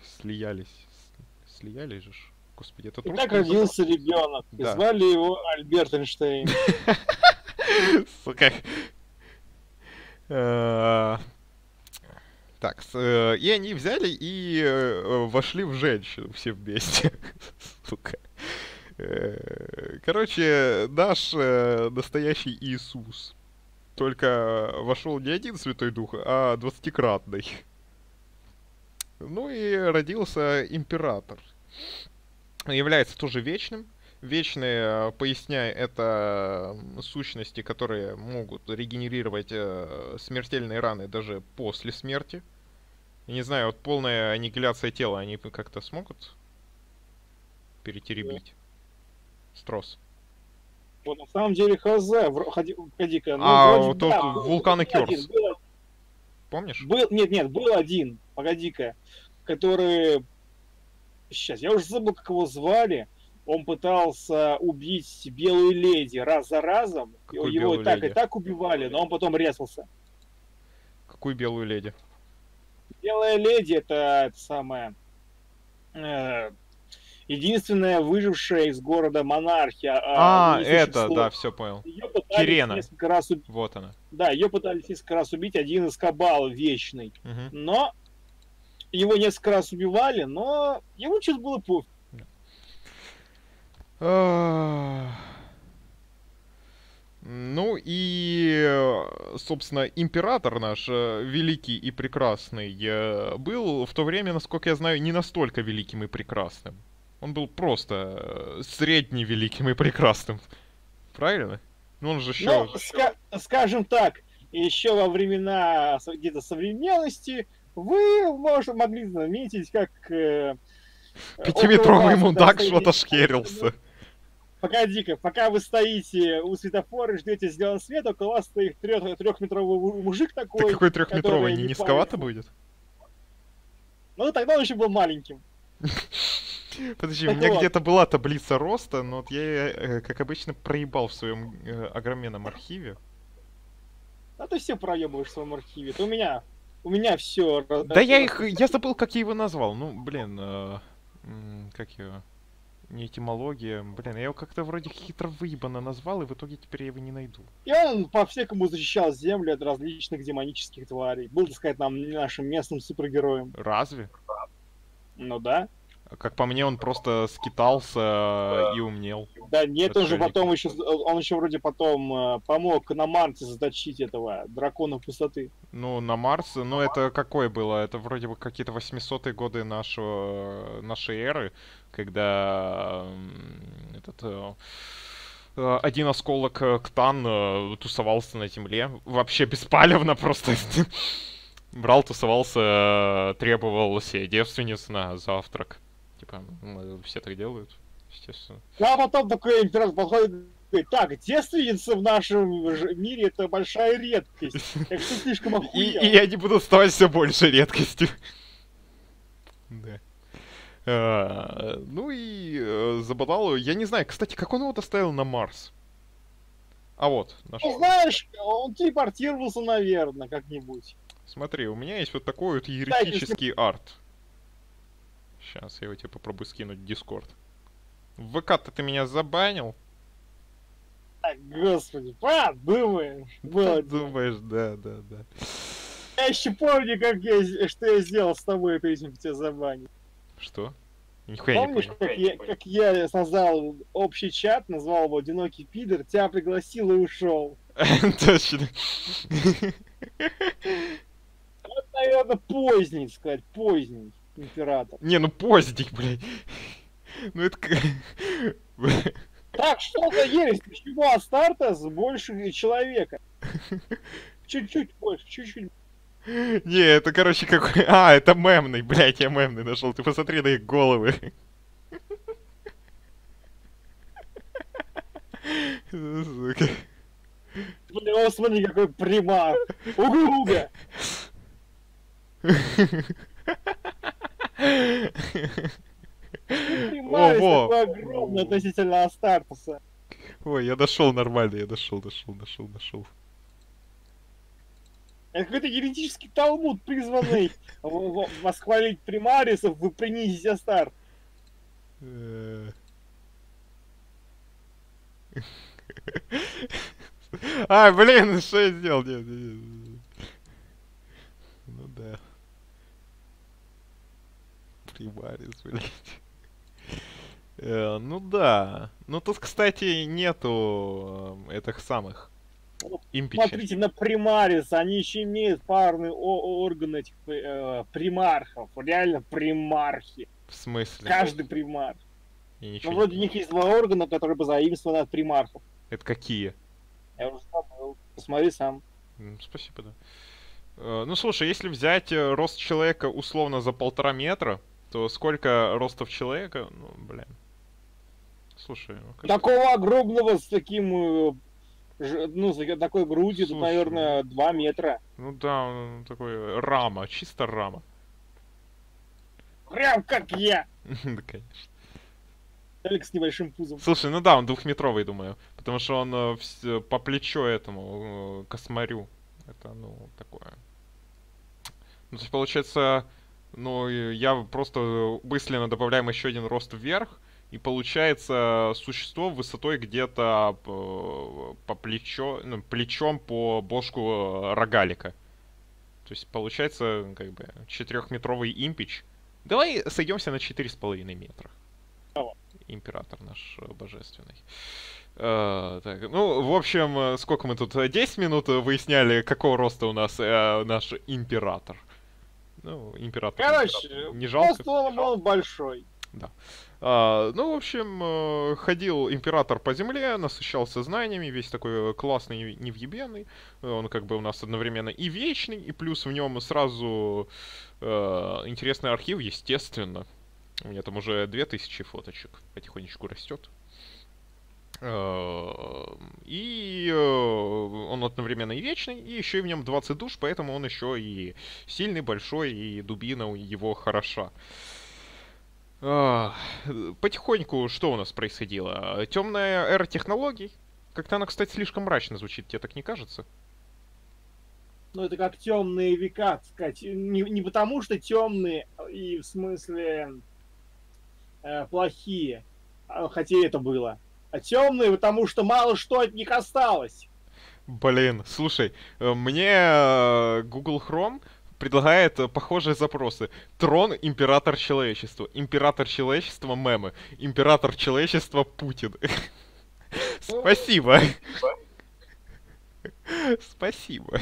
же. Господи, это и так родился ребенок. Да. И звали его Альберт Эйнштейн. Сука. Так, и они взяли и вошли в женщину все вместе. Сука. Короче, наш настоящий Иисус. Только вошел не один Святой Дух, а 20-кратный. Ну и родился император. Является тоже вечным. Вечные, поясняя, это сущности, которые могут регенерировать смертельные раны даже после смерти. Я не знаю, вот полная аннигиляция тела, они как-то смогут перетеребить? Строс. Вот на самом деле хз, ходи-ка. Ну, вот да, вулкан Керс. Помнишь? Нет, был один, погоди-ка, который... Сейчас, я уже забыл, как его звали. Он пытался убить Белую Леди раз за разом. Какую его и так убивали, но он потом резался. Какую Белую Леди? Белая Леди это самая... единственная выжившая из города Монархия. Это, да, все понял. Кирена. Несколько раз убить. Вот она. Да, ее пытались несколько раз убить, один из Кабал вечный. Но его несколько раз убивали, но ему что-то было пофиг. Ну и, собственно, император наш, великий и прекрасный, был в то время, насколько я знаю, не настолько великим и прекрасным. Он был просто средне великим и прекрасным. Правильно? Ну он же еще... Ну, скажем так, еще во времена где-то современности вы, может, могли заметить, как... Пятиметровый мудак что-то шкерился. Погоди-ка, пока вы стоите у светофора и ждете зеленый свет, около вас стоит трехметровый мужик такой. Так какой трехметровый, не низковато будет? Ну, тогда он еще был маленьким. Подожди, у меня где-то была таблица роста, но вот я, как обычно, проебал в своем огроменном архиве. А ты все проебываешь в своем архиве. Это у меня все. Да я забыл, как я его назвал. Ну, блин, как его... Не этимология. Блин, я его как-то вроде хитро выебано назвал, и в итоге теперь я его не найду. И он по-всякому защищал землю от различных демонических тварей. Был, так сказать, нашим местным супергероем. Разве? Ну да. Как по мне, он просто скитался и умнел. Да нет, он еще вроде потом помог на Марсе заточить этого дракона пустоты. Ну, на Марс, ну это какое было? Это вроде бы какие-то 800-е годы нашей эры, когда один осколок Ктан тусовался на Земле. Вообще беспалевно просто. Брал, тусовался, требовал себе девственниц на завтрак. Типа, все так делают, естественно. А потом такой император подходит и говорит: так, девственница в нашем мире это большая редкость. Так что слишком охуел. И они будут ставать все больше редкостью. Да. Ну и забодал. Я не знаю, кстати, как он его доставил на Марс? А вот, Ну, нашел. знаешь, он телепортировался, наверное, как-нибудь. Смотри, у меня есть вот такой вот Кстати, если... еретический арт. Сейчас я его тебе попробую скинуть в Дискорд. В ВК-то ты меня забанил? Господи, подумаешь. Да, Было дело. думаешь, да, да, да. Я еще помню, что я сделал с тобой перед этим, тебя забанить. Что? Нихуя не Помнишь, понял. как я создал общий чат, назвал его «Одинокий пидор», тебя пригласил и ушел. Точно. Вот, наверное, поздний, сказать, поздний император. Не, ну поздний, блядь. Ну это... Так, что за ересь? Почему Астартес больше человека? Чуть-чуть больше, чуть-чуть. Не, это, короче, какой... А, это мемный, блядь, я мемный нашел. Ты посмотри на их головы. Сука. Блин, вот смотри, какой примар. Уга-уга. О, Примарис во! такой огромный относительно Астартеса. Ой, я дошел нормально, я дошел. Это какой-то генетический талмуд, призванный восхвалить примарисов и принизить Астарт. А, блин, что я сделал? Нет, нет, нет. Ну да. Примарис, блядь. Ну да. Ну тут, кстати, нету этих самых импичей. Смотрите на примарис, они еще имеют парные органы этих примархов. Реально примархи. В смысле? Каждый примарх. Я ничего Ну, не вроде у понял. них есть два органа, которые позаимствованы от примархов. Это какие? Я уже забыл. Посмотри сам. Спасибо, да. Ну слушай, если взять рост человека условно за 1,5 метра, то сколько ростов человека? Ну, блин. Слушай, ну как... Такого огромного с таким, ну, с такой грудью, тут, Слушай, наверное, 2 метра. Ну да, он такой рама, чисто рама. Прям как я. Да, конечно. Только с небольшим пузом. Слушай, ну да, он 2-метровый, думаю. Потому что он по плечо этому космарю. Это, ну, такое. Ну, то есть, получается, ну, я просто мысленно добавляем еще один рост вверх. И получается существо высотой где-то по плечо, ну, плечом по бошку рогалика. То есть получается, как бы, 4-метровый импич. Давай сойдемся на 4,5 метра. Император наш божественный. Так, ну, в общем, сколько мы тут? 10 минут выясняли, какого роста у нас наш император. Ну, император. Короче, Не жалко. просто он был большой. Да. Ну, в общем, ходил император по земле, насыщался знаниями, весь такой классный, невъебенный. Он как бы у нас одновременно и вечный, и плюс в нем сразу интересный архив, естественно. У меня там уже 2000 фоточек потихонечку растет. И он одновременно и вечный, и еще и в нем 20 душ, поэтому он еще и сильный, большой, и дубина его хороша. Потихоньку что у нас происходило? Темная эра технологий. Как-то она, кстати, слишком мрачно звучит, тебе так не кажется? Ну, это как темные века, так сказать. Не потому что темные, и в смысле плохие, хотя это было. А темные, потому что мало что от них осталось. Блин, слушай, мне Google Chrome предлагает похожие запросы. Трон император человечества. Император человечества мемы. Император человечества Путин. Спасибо. Спасибо.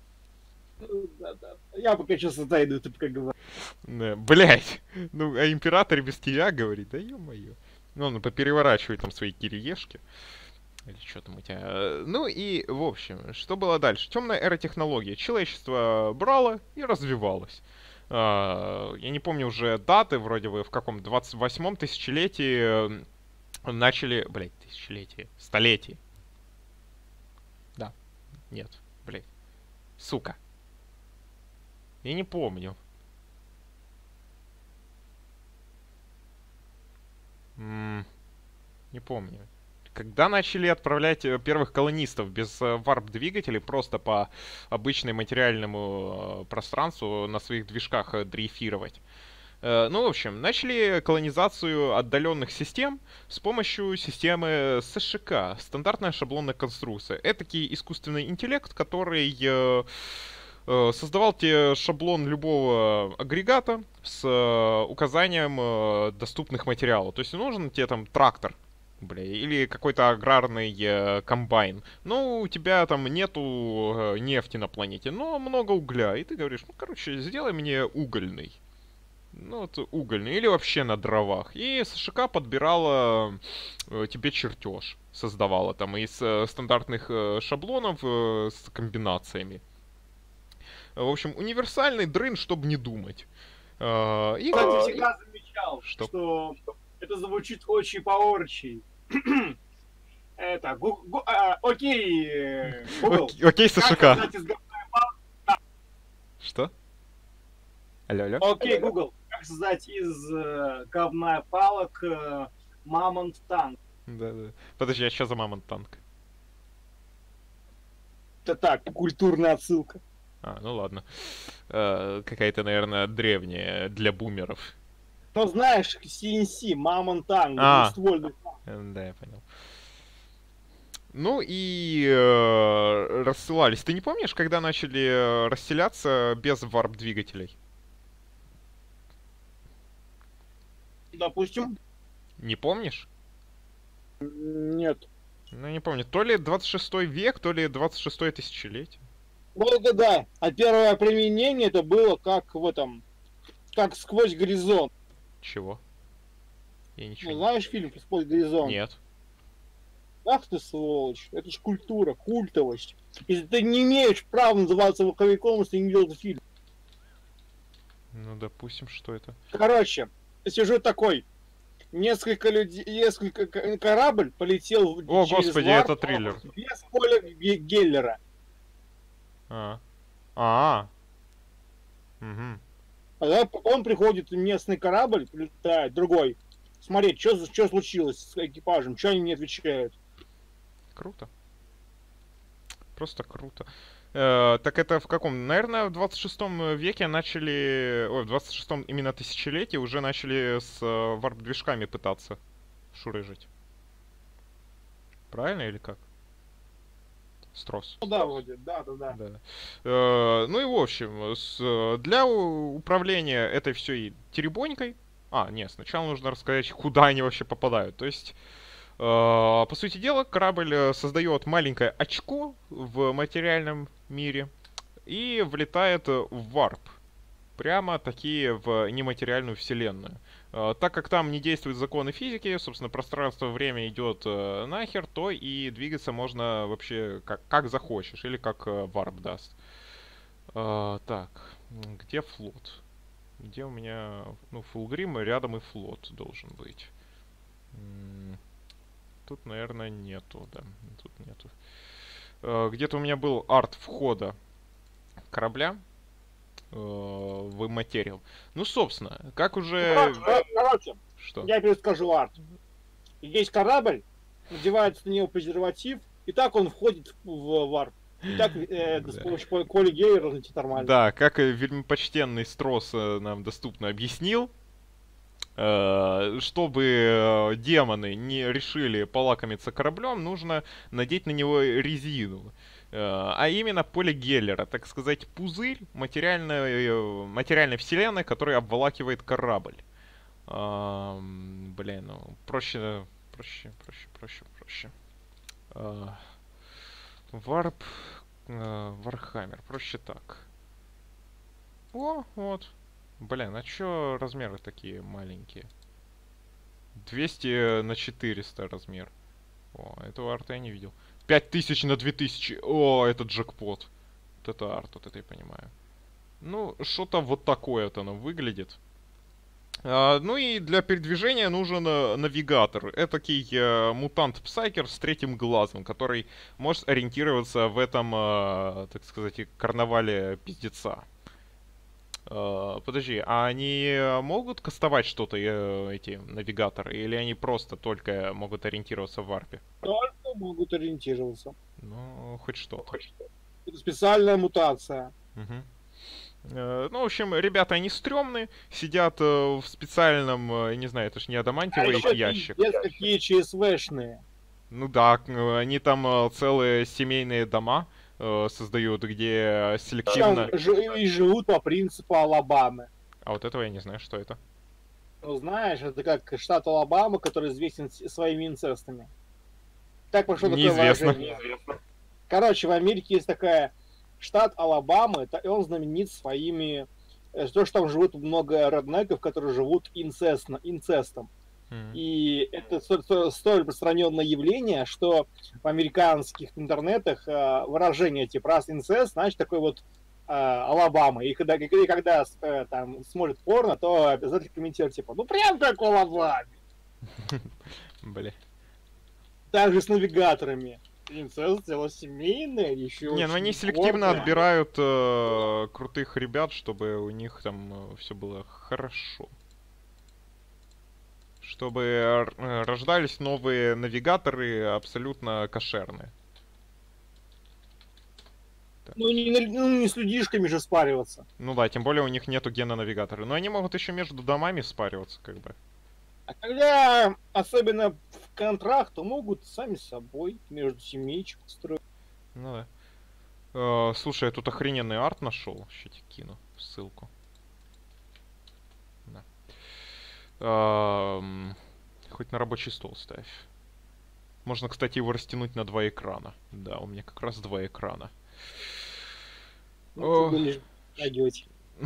Я пока сейчас отойду, ты пока говоришь. Блять. Ну, а император без тебя говорит, да ё-моё. Ну, он попереворачивает там свои кириешки. Или что там у тебя? Ну и, в общем, что было дальше? Темная эра технологий. Человечество брало и развивалось. Я не помню уже даты, вроде бы в каком 28-м тысячелетии начали... Блять, тысячелетие. Столетие. Да. Нет. Блять. Сука. Я не помню. Не помню. Когда начали отправлять первых колонистов без варп-двигателей, просто по обычному материальному пространству на своих движках дрейфировать? Ну, в общем, начали колонизацию отдаленных систем с помощью системы СШК, стандартная шаблонная конструкция. Этакий искусственный интеллект, который создавал тебе шаблон любого агрегата с указанием доступных материалов. То есть нужен тебе там трактор, бля, или какой-то аграрный комбайн. Но у тебя там нету нефти на планете, но много угля. И ты говоришь, ну, короче, сделай мне угольный. Ну, вот угольный. Или вообще на дровах. И СШК подбирала тебе чертеж. Создавала там из стандартных шаблонов с комбинациями. В общем, универсальный дрын, чтобы не думать. И... Кстати, всегда замечал, что это звучит очень по-орчи. Это, окей, Google. Окей, СШК. Что? Алло, алло. Окей, Google. Как создать из говна палок мамонт танк? Да. Подожди, а что за мамонт танк? Это так, культурная отсылка. Ну ладно. Какая-то, наверное, древняя для бумеров. Ну, знаешь, CNC, мамонт танк, двуствольный танк. Да, я понял. Ну и рассылались. Ты не помнишь, когда начали расселяться без варп-двигателей? Допустим. Не помнишь? Нет. Ну, не помню. То ли 26 век, то ли 26 тысячелетие. Ну, это да. А первое применение это было как в этом... Как «Сквозь горизонт». Чего? Я ничего Ну, знаешь фильм «Сквозь горизонт»? Нет. Ах ты сволочь. Это ж культура, культовость. Если ты не имеешь права называться ваховиком, если не видел этот фильм. Ну, допустим, что это? Короче, сюжет такой. Несколько корабль полетел О, через господи, варп это триллер. без поля Геллера. Угу. А потом приходит местный корабль, прилетает другой. Смотреть, что случилось с экипажем, что они не отвечают. Круто. Просто круто. Так это в каком? Наверное, в 26 веке начали... Ой, в 26 именно тысячелетии уже начали с варп-движками пытаться шурыжить. Правильно или как? Строс. Ну да, вроде, да. Ну и в общем, для управления этой всей теребонькой... Нет, сначала нужно рассказать, куда они вообще попадают. То есть... По сути дела, корабль создает маленькое очко в материальном мире и влетает в варп. Прямо такие в нематериальную вселенную. Так как там не действуют законы физики, собственно, пространство-время идет нахер, то и двигаться можно вообще как захочешь, или как варп даст. Так, где флот? Где у меня... Ну, фулгрим, рядом и флот должен быть. Тут, наверное, нету, да. Тут нету. Где-то у меня был арт входа корабля в материал. Ну, собственно, как уже... Короче, что? Я перескажу арт. Есть корабль, надевается на него презерватив, и так он входит в варп. И так с помощью Коли Гейера разлетит нормально. Да, как вельми почтенный Строс нам доступно объяснил, чтобы демоны не решили полакомиться кораблем, нужно надеть на него резину. А именно поле Геллера, так сказать, пузырь материальной вселенной, который обволакивает корабль. Блин, ну проще. Варп, Вархаммер, проще так. О, вот. Блин, а чё размеры такие маленькие? 200 на 400 размер. О, этого арта я не видел. 5000 на 2000. О, это джекпот. Вот это арт, вот это я понимаю. Ну, что-то вот такое-то оно выглядит. Ну и для передвижения нужен навигатор. Этакий мутант-псайкер с третьим глазом, который может ориентироваться в этом, так сказать, карнавале пиздеца. Подожди, а они могут кастовать что-то, эти навигаторы, или они просто только могут ориентироваться в варпе? Только могут ориентироваться. Ну, хоть что-то. Это специальная мутация. Мгм. Ну, в общем, ребята, они стрёмные, сидят в специальном, не знаю, это ж не А адамантиевый их еще ящик. пиздец какие ЧСВшные. Ну да, они там целые семейные дома создают, где селективно... Причем и живут по принципу Алабамы. А вот этого я не знаю, что это. Ну, знаешь, это как штат Алабама, который известен своими инцестами. Так пошло такое Неизвестно. выражение. Короче, в Америке есть такая штат Алабама, и он знаменит своими... То, что там живут много реднеков, которые живут инцестом. И это столь распространенное явление, что в американских интернетах выражение типа раз инцест, значит такой вот Алабама. И когда там смотрят порно, то обязательно комментируют типа, ну прям как в Алабаме. Бля. Также с навигаторами. Инцест дело семейное, еще Не, ну они селективно отбирают крутых ребят, чтобы у них там все было хорошо. Чтобы рождались новые навигаторы абсолютно кошерные. Ну не с людишками же спариваться. Ну да, тем более у них нету гена навигатора. Но они могут еще между домами спариваться, как бы. А когда, особенно в контрах, то могут сами с собой между семейчик строить. Ну да. Слушай, я тут охрененный арт нашел. Сейчас тебе кину ссылку. Да. Хоть на рабочий стол ставь. Можно, кстати, его растянуть на 2 экрана. Да, у меня как раз 2 экрана. Ну, ты будешь втягивать.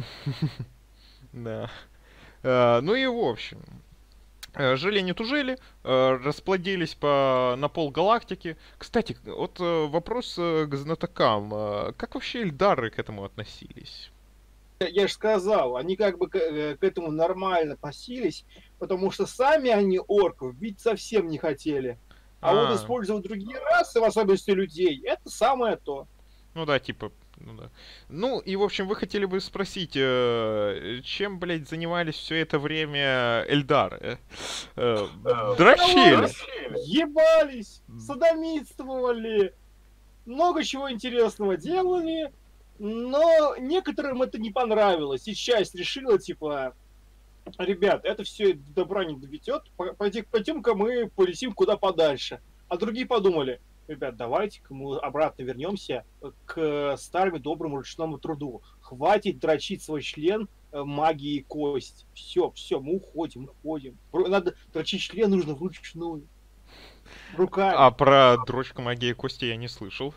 Да. Ну и в общем. Жили не тужили, расплодились на пол галактики. Кстати, вот вопрос к знатокам. Как вообще эльдары к этому относились? Я же сказал, они как бы к этому нормально относились, потому что сами они орков бить совсем не хотели. А вот использовать другие расы, в особенности людей, это самое то. Ну да, типа, ну да. Ну и, в общем, вы хотели бы спросить, чем, блядь, занимались все это время эльдары? Дрочили. Ебались, садомитствовали, много чего интересного делали, но некоторым это не понравилось. И часть решила, типа, ребят, это все до добра не доведет, пойдем-ка мы полетим куда подальше. А другие подумали, ребят, давайте-ка мы обратно вернемся к старому доброму ручному труду. Хватит дрочить свой член магией кость. Все, мы уходим. Надо дрочить член нужно вручную. Руками. А про дрочку магии кости я не слышал.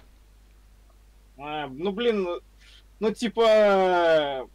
Ну блин, ну типа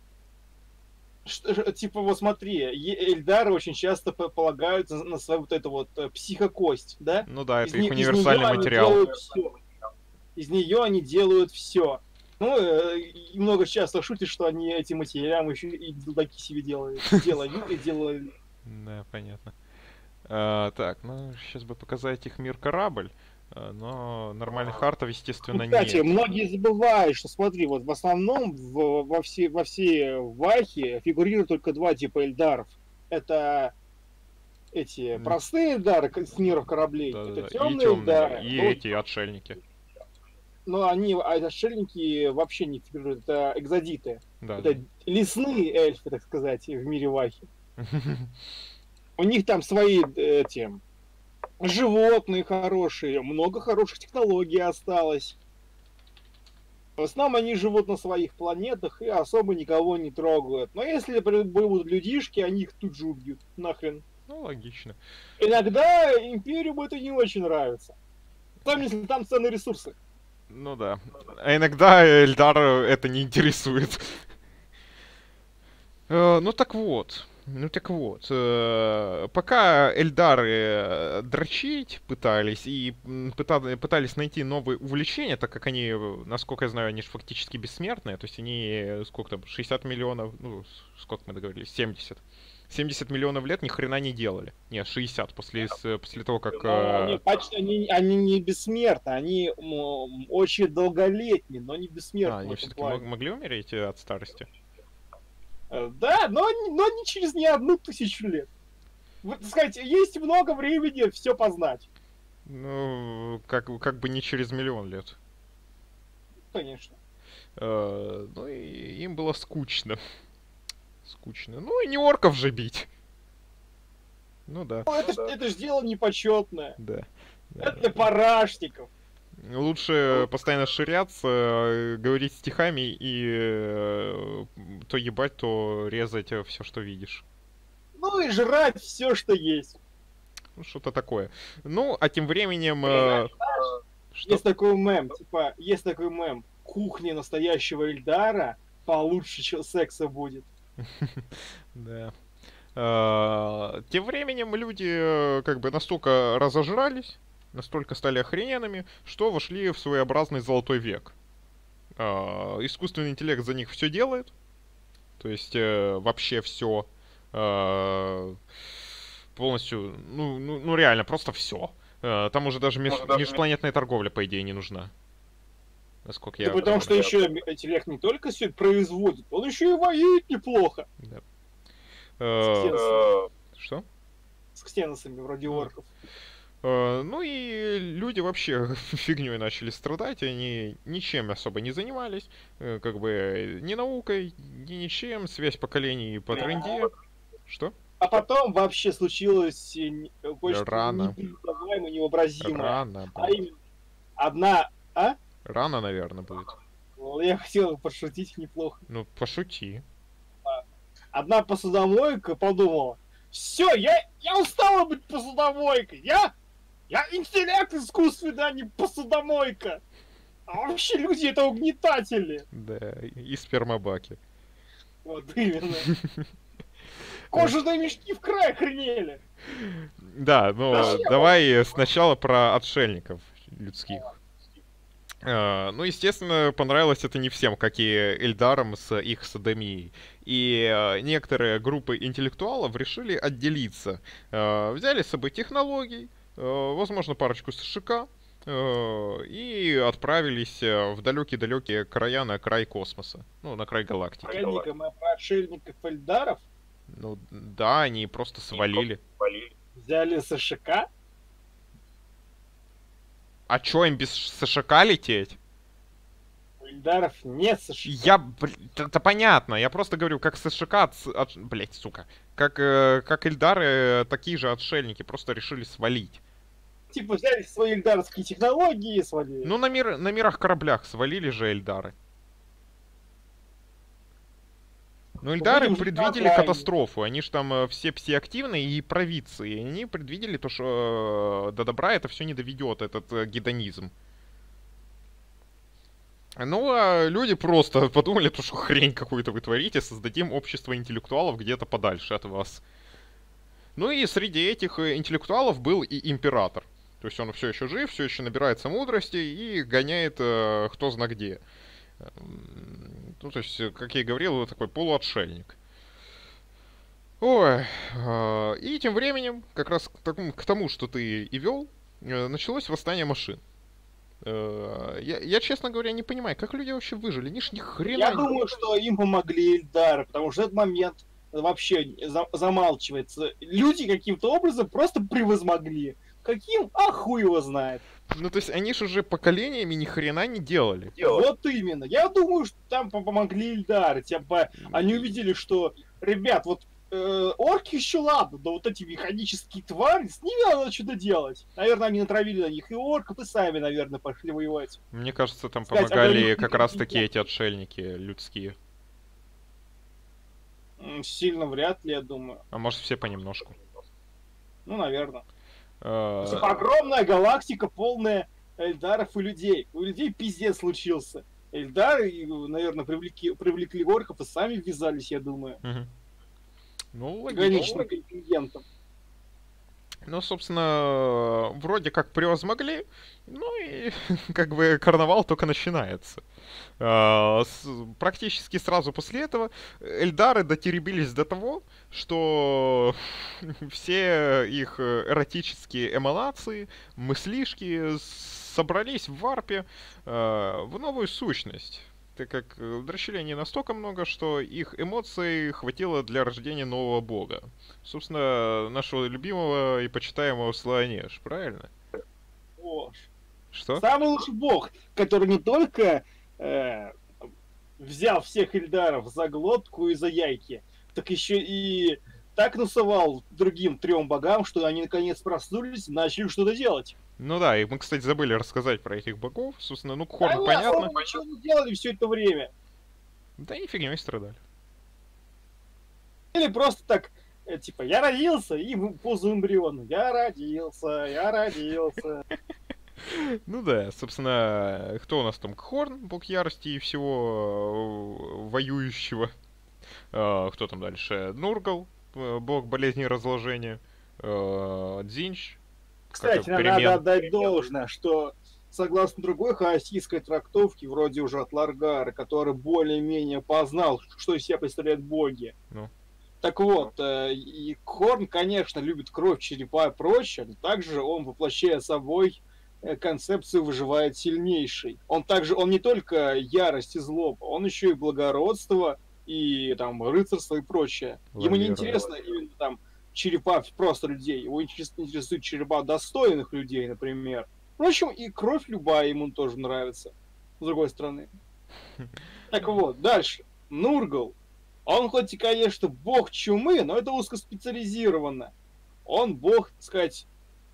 вот смотри, эльдары очень часто полагаются на свою вот эту вот психокость, да? Ну да, это их универсальный материал. Из нее они делают все. Ну, и много часто шутят, что они этим материалом еще и дудаки себе делают. Делали. Да, понятно. Так, ну, сейчас бы показать их мир-корабль. Но нормальных артов, естественно, нет. Кстати, многие забывают, что, смотри, вот в основном во всей Вахе фигурируют только два типа эльдаров. Это эти простые эльдары с миров кораблей, да, это темные эльдары. И эти отшельники. Но отшельники вообще не фигурируют, это экзодиты. Да, это лесные эльфы, так сказать, в мире Вахи. У них там свои эти... животные хорошие, много хороших технологий осталось. В основном они живут на своих планетах и особо никого не трогают. Но если будут людишки, они их тут же убьют. Нахрен. Ну, логично. Иногда империум это не очень нравится. Особенно если там ценные ресурсы. Ну да. А иногда Эльдар это не интересует. Ну так вот. Пока эльдары дрочить пытались и пытались найти новые увлечения, так как они, насколько я знаю, они же фактически бессмертные, то есть они, сколько там, 60 миллионов, ну, сколько мы договорились, 70. 70 миллионов лет ни хрена не делали. Нет, 60, после того, как... Они не бессмертны, они очень долголетние, но не бессмертны. Они все-таки могли умереть от старости? Да, но не через не 1000 лет. Вот, так сказать, есть много времени все познать. Ну, как бы не через миллион лет. Конечно. Ну, и им было скучно. Скучно. Ну, и не орков же бить. Ну да. Ну, это ж дело непочетное. Да. Это для парашников. Лучше постоянно ширяться, говорить стихами и то ебать, то резать все, что видишь. Ну и жрать все, что есть. Ну, что-то такое. Ну, а тем временем... Знаешь, что? Есть такой мем. Кухня настоящего Эльдара получше, чем секса будет. Да. Тем временем люди как бы настолько разожрались, настолько стали охрененными, что вошли в своеобразный золотой век. Искусственный интеллект за них все делает, то есть вообще все полностью, ну реально, просто все. Там уже даже межпланетная торговля, по идее, не нужна. Насколько я потому что еще интеллект не только все производит, он еще и воюет неплохо. Да. Что? С ксеносами вроде орков. Ну и люди вообще фигней начали страдать, они ничем особо не занимались, как бы ни наукой, ни ничем, связь поколений по тренде. Что? А потом вообще случилось Рано. непредсказуемое, невообразимое. Рано А именно, одна... А? Рано, наверное, будет. Я хотел пошутить неплохо. Ну, пошути. Одна посудомойка подумала, все, я устала быть посудомойкой, я интеллект искусственный, а не посудомойка. А вообще люди это угнетатели. Да, и спермобаки. Вот именно. Кожаные мешки в край охренели. Да, но давай сначала про отшельников людских. Ну, естественно, понравилось это не всем, как и Эльдарам с их содомией. И некоторые группы интеллектуалов решили отделиться. Взяли с собой технологий, возможно, парочку СШК, и отправились в далекие-далекие края, на край космоса. Ну, на край галактики. Погоди-ка, мы про отшельников Эльдаров? Ну, да, они просто свалили. Взяли СШК? А чё, им без СШК лететь? У Эльдаров нет СШК. Это понятно, я просто говорю, как СШК, блять, сука. Как Эльдары, такие же отшельники, просто решили свалить. Типа взяли свои эльдарские технологии и свалили. Ну, на мирах кораблях свалили же Эльдары. Ну, Эльдары предвидели катастрофу, они же там все псиактивные и провидцы, и они предвидели то, что до добра это все не доведет, этот гедонизм. Ну, а люди просто подумали, то, что хрень какую-то вы творите, создадим общество интеллектуалов где-то подальше от вас. Ну и среди этих интеллектуалов был и император. То есть он все еще жив, все еще набирается мудрости и гоняет кто знает где. Ну, то есть, как я и говорил, такой полуотшельник. Ой. И тем временем, как раз к тому, что ты и вел, началось восстание машин. Я, честно говоря, не понимаю, как люди вообще выжили. Они ж ни хрена... Я думаю, что им помогли Эльдары, потому что этот момент вообще замалчивается. Люди каким-то образом просто превозмогли. Каким? А хуй его знает. Ну, то есть, они же уже поколениями ни хрена не делали. Вот именно. Я думаю, что там помогли Эльдары. Типа, они увидели, что, ребят, вот орки еще ладно, но вот эти механические твари, с ними надо что-то делать. Наверное, они натравили на них и орков, и сами, наверное, пошли воевать. Мне кажется, там помогали как раз-таки эти отшельники людские. Сильно вряд ли, я думаю. А может, все понемножку. Ну, наверное. Огромная галактика, полная эльдаров и людей. У людей пиздец случился. Эльдары, наверное, привлекли орков и сами ввязались, я думаю. Угу. Ну, логично. Контингентом. Ну, собственно, вроде как превозмогли, ну и как бы карнавал только начинается. Практически сразу после этого эльдары дотеребились до того, что все их эротические эманации, мыслишки собрались в варпе в новую сущность. так как дрочили не настолько много, что их эмоций хватило для рождения нового бога. Собственно, нашего любимого и почитаемого Слоанеш, правильно? Боже. Что? Самый лучший бог, который не только взял всех Ильдаров за глотку и за яйки, так еще и так насовал другим 3 богам, что они наконец проснулись и начали что-то делать. Ну да, и мы, кстати, забыли рассказать про этих богов. Собственно, ну, Хорн, Они понятно. особо ничего не делали все это время. Да и фигней страдали. Или просто так, типа, я родился, и в позу эмбриона. Я родился. Ну да, собственно, кто у нас там? Хорн, бог ярости и всего воюющего. Кто там дальше? Нургал, бог болезни и разложения. Дзинч. Кстати, надо отдать должное, что согласно другой хаосийской трактовке, вроде уже от Ларгара, который более-менее познал, что из себя представляют боги. Ну. Так вот, и Хорн, конечно, любит кровь, черепа и прочее, но также он воплощает собой концепцию «выживает сильнейший». Он не только ярость и злоба, он еще и благородство, и там рыцарство и прочее. Ему не интересно именно там черепа просто людей, его интересуют черепа достойных людей, например. Впрочем, и кровь любая ему тоже нравится, с другой стороны. Так вот, дальше. Нургал. Он хоть и, конечно, бог чумы, но это узкоспециализированно. Он бог, так сказать,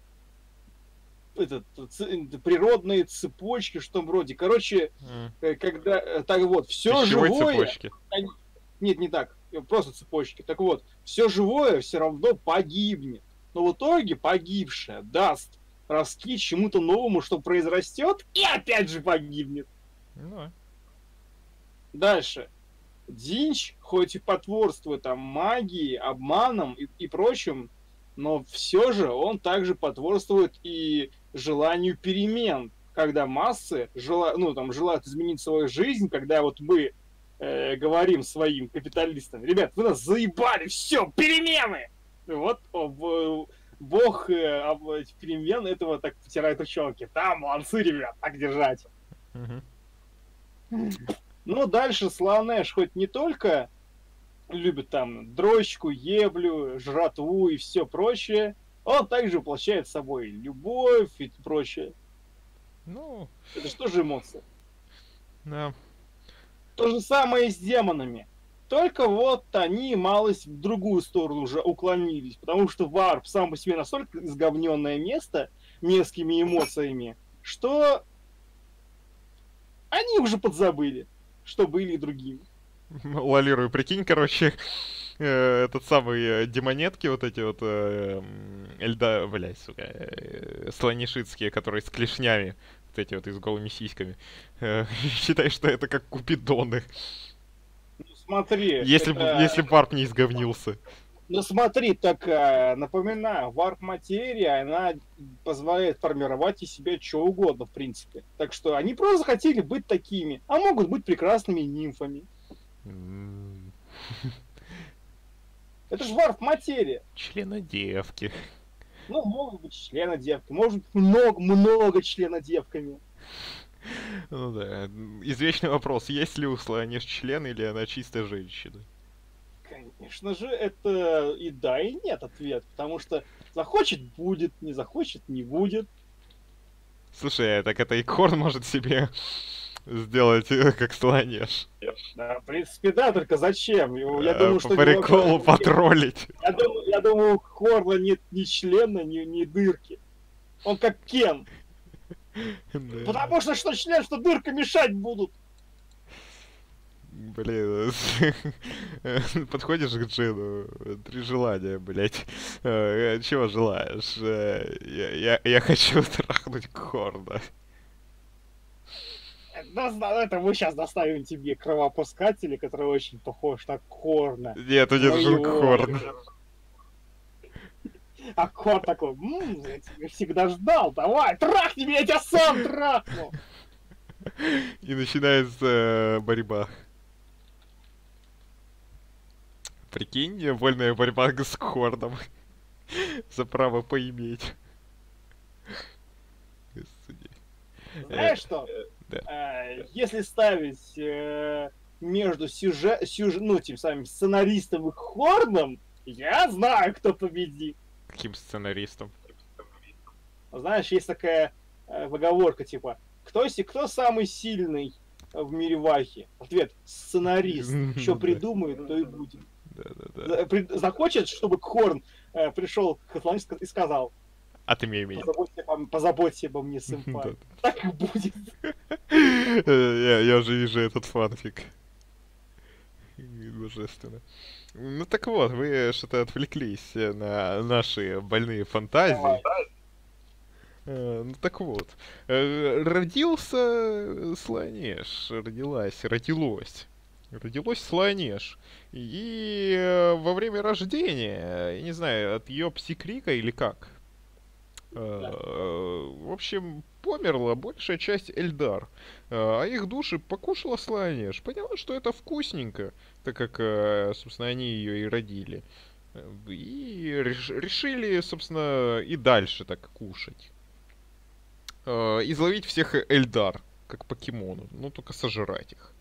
природные цепочки, что вроде. Короче, когда... Так вот, все живое... Цепочки. Нет, не так. Просто цепочки. Так вот, все живое все равно погибнет. Но в итоге погибшее даст ростки чему-то новому, что произрастет, и опять же погибнет. Ну. Дальше. Дзинч, хоть и потворствует там магии, обманам и прочим, но все же он также потворствует и желанию перемен, когда массы желают изменить свою жизнь, когда вот мы говорим своим капиталистам: ребят, вы нас заебали, все, перемены! Вот бог перемен этого так потирает ручонки. Там, молодцы, ребят, так держать. Ну, дальше Слоанеш хоть не только любит там дрочку, еблю, жратву и все прочее, он также воплощает с собой любовь и прочее. Ну... Это что же эмоции? Да. То же самое и с демонами. Только вот они малость в другую сторону уже уклонились, потому что варп сам по себе настолько изговненное место мерзкими эмоциями, что они уже подзабыли, что были и другими. Лолирую, прикинь, короче, этот самый демонетки, вот эти вот слонишитские, которые с клешнями, вот эти вот и с голыми сиськами. Считай, что это как купидоны. Ну, смотри. Если варп не изговнился. Ну смотри, так напоминаю, варп-материя, она позволяет формировать из себя что угодно, в принципе. Так что они просто хотели быть такими, а могут быть прекрасными нимфами. Это же варп-материя. Членодевки. Ну, могут быть членодевки, может быть много членодевками. Ну да. Извечный вопрос, есть ли у Слоанеш член или она чисто женщина? Конечно же, это и да, и нет ответ, потому что захочет — будет, не захочет — не будет. Слушай, так это и Хорн может себе сделать как Слоанеш. Да, в принципе, да, только зачем? Я думаю, что по приколу потроллить. Я думаю, у Хорна нет ни члена, ни дырки. Он как Кен. Потому что член, что дырка мешать будут. Блин, подходишь к Джину, 3 желания, блять. Чего желаешь? Я хочу трахнуть Хорна. Это мы сейчас доставим тебе кровопускателя, который очень похож на Хорна. Нет, мне нужен Хорн. А Хорн такой: я тебя всегда ждал, давай, трахни меня, я тебя сам трахну. И начинается борьба. Прикинь, вольная борьба с Хорном. За право поиметь. Знаешь что? Да. Если ставить между ну, тем самым сценаристом и Хорном, я знаю, кто победит. Каким сценаристом? Знаешь, есть такая поговорка, типа, кто самый сильный в мире Вахи? Ответ, сценарист. Что придумает, то и будет. Захочет, чтобы Хорн пришел к Атлантис и сказал: отымей меня. Позаботься обо мне, сэмпай. Так и будет. Я же вижу этот фанфик. Божественно. Ну так вот, вы что-то отвлеклись на наши больные фантазии. Ну так вот, родился Слоенеш, родилось Слоенеш. И во время рождения, я не знаю, от ее псикрика или как, в общем, померла большая часть Эльдар, а их души покушала Слоенеш. Поняла, что это вкусненько, так как, собственно, они ее и родили. И решили, собственно, и дальше так кушать. Изловить всех Эльдар, как покемону, ну только сожрать их.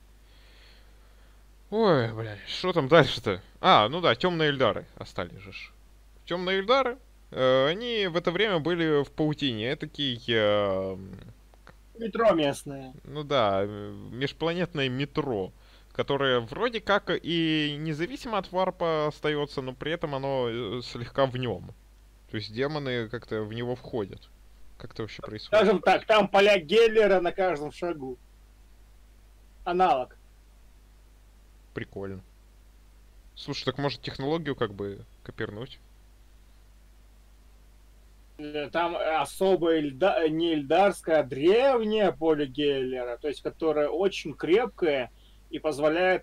Ой, блядь, что там дальше-то? Ну да, темные Эльдары остались же. Темные Эльдары, они в это время были в паутине, этакий... метро местное. Ну да, межпланетное метро, которое вроде как и независимо от варпа остается, но при этом оно слегка в нем. То есть демоны как-то в него входят. Как это вообще происходит? Скажем так, там поля Геллера на каждом шагу. Аналог. Прикольно. Слушай, так может технологию как бы копирнуть? Там особое не эльдарское, а древнее поле Геллера, то есть которое очень крепкое и позволяет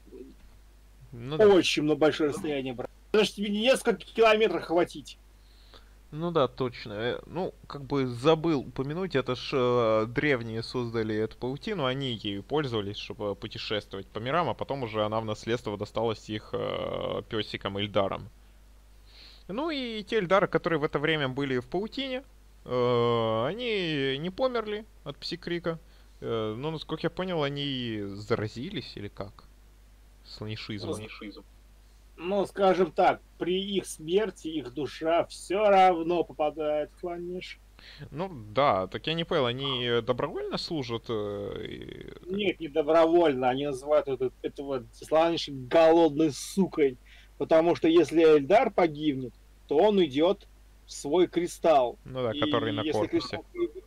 очень на большое расстояние брать. Даже тебе несколько километров хватить. Ну да, точно. Ну, как бы забыл упомянуть, это ж древние создали эту паутину, они ею пользовались, чтобы путешествовать по мирам, а потом уже она в наследство досталась их песикам Эльдарам. Ну и те Эльдары, которые в это время были в паутине, они не померли от псикрика. Но, насколько я понял, они заразились или как? Слонишизмом. Ну, скажем так, при их смерти их душа все равно попадает в Слоенеш. Ну да, так я не понял, они добровольно служат? Нет, не добровольно, они называют этого Слоенеша голодной сукой. Потому что если Эльдар погибнет, то он идет в свой кристалл. Ну да, который на корпусе.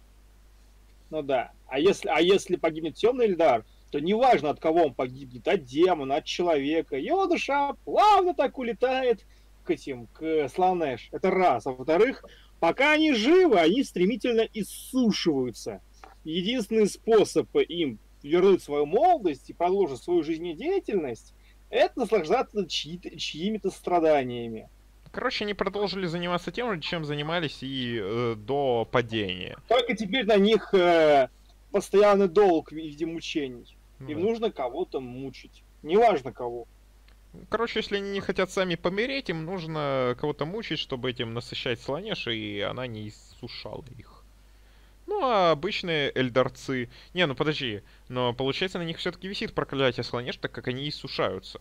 Ну да. А если погибнет темный Эльдар, то неважно, от кого он погибнет, от демона, от человека, его душа плавно так улетает к Слоенеш. Это раз. А во-вторых, пока они живы, они стремительно иссушиваются. Единственный способ им вернуть свою молодость и продолжить свою жизнедеятельность — это наслаждаться чьими-то страданиями. Короче, они продолжили заниматься тем, чем занимались и до падения. Только теперь на них постоянный долг в виде мучений. Им нужно кого-то мучить. Неважно кого. Короче, если они не хотят сами помереть, им нужно кого-то мучить, чтобы этим насыщать Слоенеш, и она не иссушала их. Ну, а обычные эльдарцы... Не, ну подожди, но получается на них все-таки висит проклятие Слоенеш, так как они иссушаются.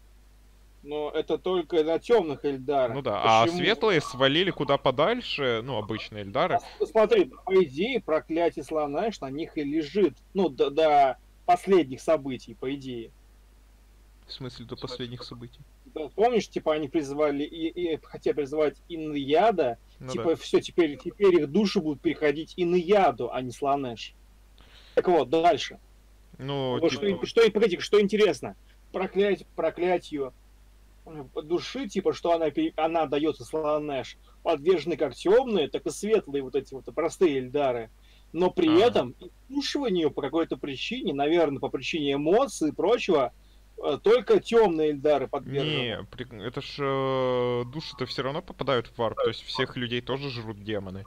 Но это только на темных эльдарах. Ну да, а светлые свалили куда подальше, ну, обычные эльдары. Смотри, по идее, проклятие Слоенеш на них и лежит. Ну, до последних событий, по идее. В смысле, до последних событий? Да, помнишь, типа, они призывали, хотя призывать Иннияда, ну, типа, да. Все, теперь их души будут переходить Иннияду, а не Слоенеш. Так вот, дальше. Ну, вот типа... что интересно. Проклятию души, типа, что она дается Слоенеш, подвержены как темные, так и светлые вот эти вот простые эльдары. Но при этом иссушиванию по какой-то причине, наверное, по причине эмоций и прочего, только темные эльдары подвержены. Не, это ж души-то все равно попадают в варп, то есть всех людей тоже жрут демоны.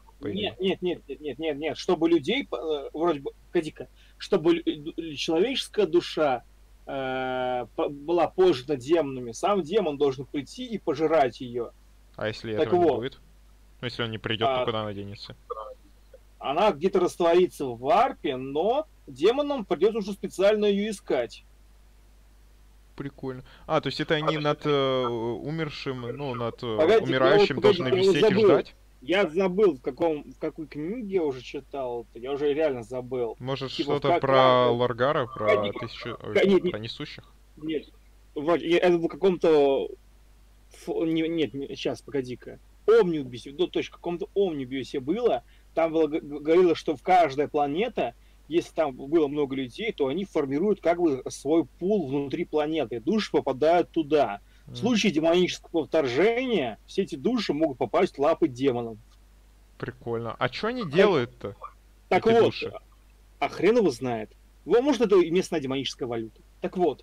Нет, чтобы людей, вроде бы, чтобы человеческая душа была пожрана демонами, сам демон должен прийти и пожирать ее. А если этого не будет? Ну, если он не придет, то куда она денется? Она где-то растворится в варпе, но демонам придется уже специально ее искать. Прикольно. А, то есть это они над умершим, ну, над Погоди, умирающим должны я вот висеть и забыл. ждать? Я забыл, в какой книге я уже читал это. Я уже реально забыл. Может, Типа что-то про Ларгара, про погоди, тысячу... ой, нет, про несущих? нет. Вроде, это в каком-то... Нет, сейчас, погоди-ка. Омниубисе, ну, точно, в каком-то Омниубисе было. Там было, говорилось, что в каждой планета, если там было много людей, то они формируют как бы свой пул внутри планеты. Души попадают туда. В случае демонического вторжения все эти души могут попасть в лапы демонов. Прикольно. А что они делают-то, Так эти вот, души? а хрен его знает. Может, это местная демоническая валюта. Так вот,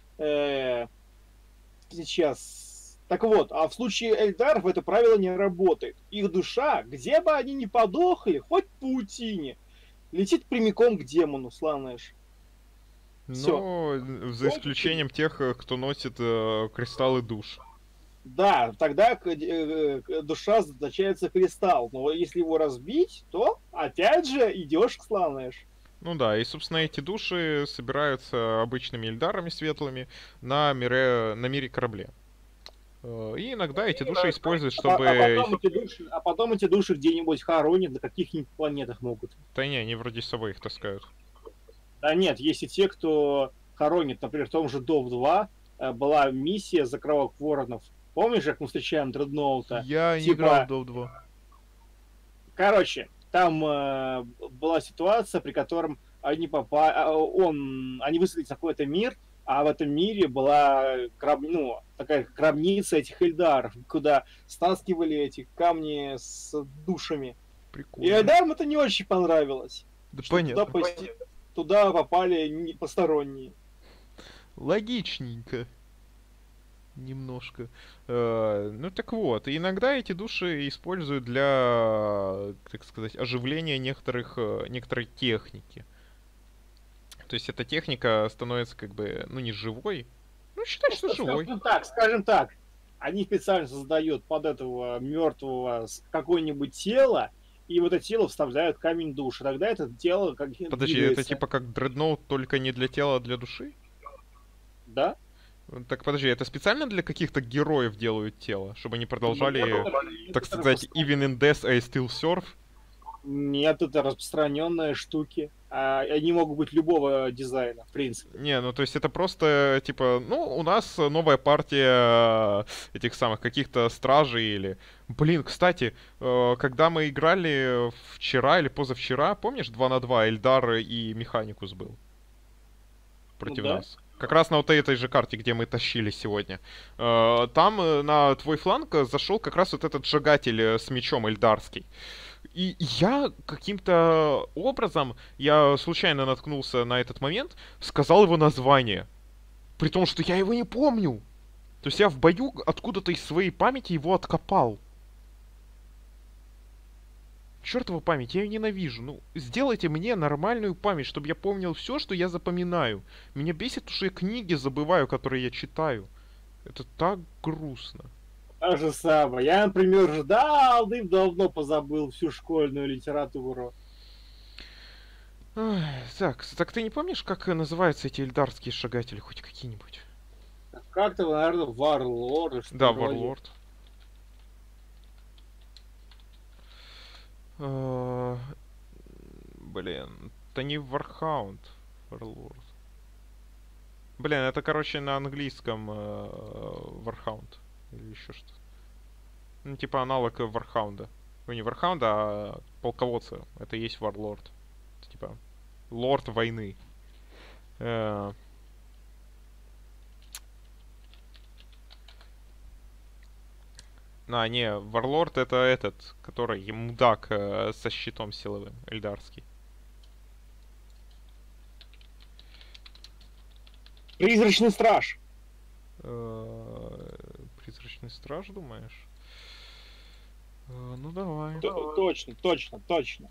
сейчас. Так вот, а в случае эльдаров это правило не работает. Их душа, где бы они ни подохли, хоть в паутине, летит прямиком к демону, славнаешь. Все. Ну, за исключением тех, кто носит кристаллы душ. Да, тогда душа заточается в кристалл. Но если его разбить, то опять же идешь к славнаешь. Ну да, и, собственно, эти души собираются обычными эльдарами светлыми на мире корабле. И иногда эти души используют, чтобы... А потом эти души где-нибудь хоронят, на каких-нибудь планетах могут. Да не, они вроде с собой их таскают. Да нет, есть и те, кто хоронит. Например, в том же Дов 2 была миссия за кровавых воронов. Помнишь, как мы встречаем Дредноута? Я не играл в Dove 2. Короче, там была ситуация, при котором они они высадились на какой-то мир, а в этом мире была такая гробница этих эльдаров, куда стаскивали эти камни с душами. Прикольно. И эльдарам это не очень понравилось. Да понятно. Туда попали посторонние. Логичненько. Немножко. Ну так вот, иногда эти души используют для, так сказать, оживления некоторой техники. То есть эта техника становится как бы, ну не живой, ну считай, что живой. Скажем так, они специально создают под этого мертвого какое-нибудь тело, и в это тело вставляют камень души. Тогда это тело как Подожди, двигается. это типа как дредноут, только не для тела, а для души? Да? Так подожди, это специально для каких-то героев делают тело, чтобы они продолжали, так сказать, even in death I still serve? Нет, это распространенные штуки. Они могут быть любого дизайна, в принципе. Не, ну то есть это просто, типа, ну, у нас новая партия этих самых каких-то стражей или... Блин, кстати, когда мы играли вчера или позавчера, помнишь, 2 на 2 Эльдар и Механикус был? Против нас. Как раз на вот этой же карте, где мы тащили сегодня. Там на твой фланг зашел как раз вот этот шагатель с мечом эльдарский. И я каким-то образом, я случайно наткнулся на этот момент, сказал его название. При том, что я его не помню. То есть я в бою откуда-то из своей памяти его откопал. Чертова память, я ее ненавижу. Ну, сделайте мне нормальную память, чтобы я помнил все, что я запоминаю. Меня бесит, что я книги забываю, которые я читаю. Это так грустно. То же самое. Я, например, уже давно позабыл всю школьную литературу. Так ты не помнишь, как называются эти эльдарские шагатели, хоть какие-нибудь? Как-то, наверное, Варлорд. Да, Варлорд. Блин, это не Warhound. Warlord. Блин, это, короче, на английском Warhound. Или еще что-то. Ну, типа аналог Вархаунда. Ну, не Вархаунда, а полководца. Это и есть Варлорд. Это, типа, лорд войны. Не, Варлорд это этот, который мудак со щитом силовым, эльдарский. Призрачный страж. Призрачный страж, думаешь? Ну давай. Точно.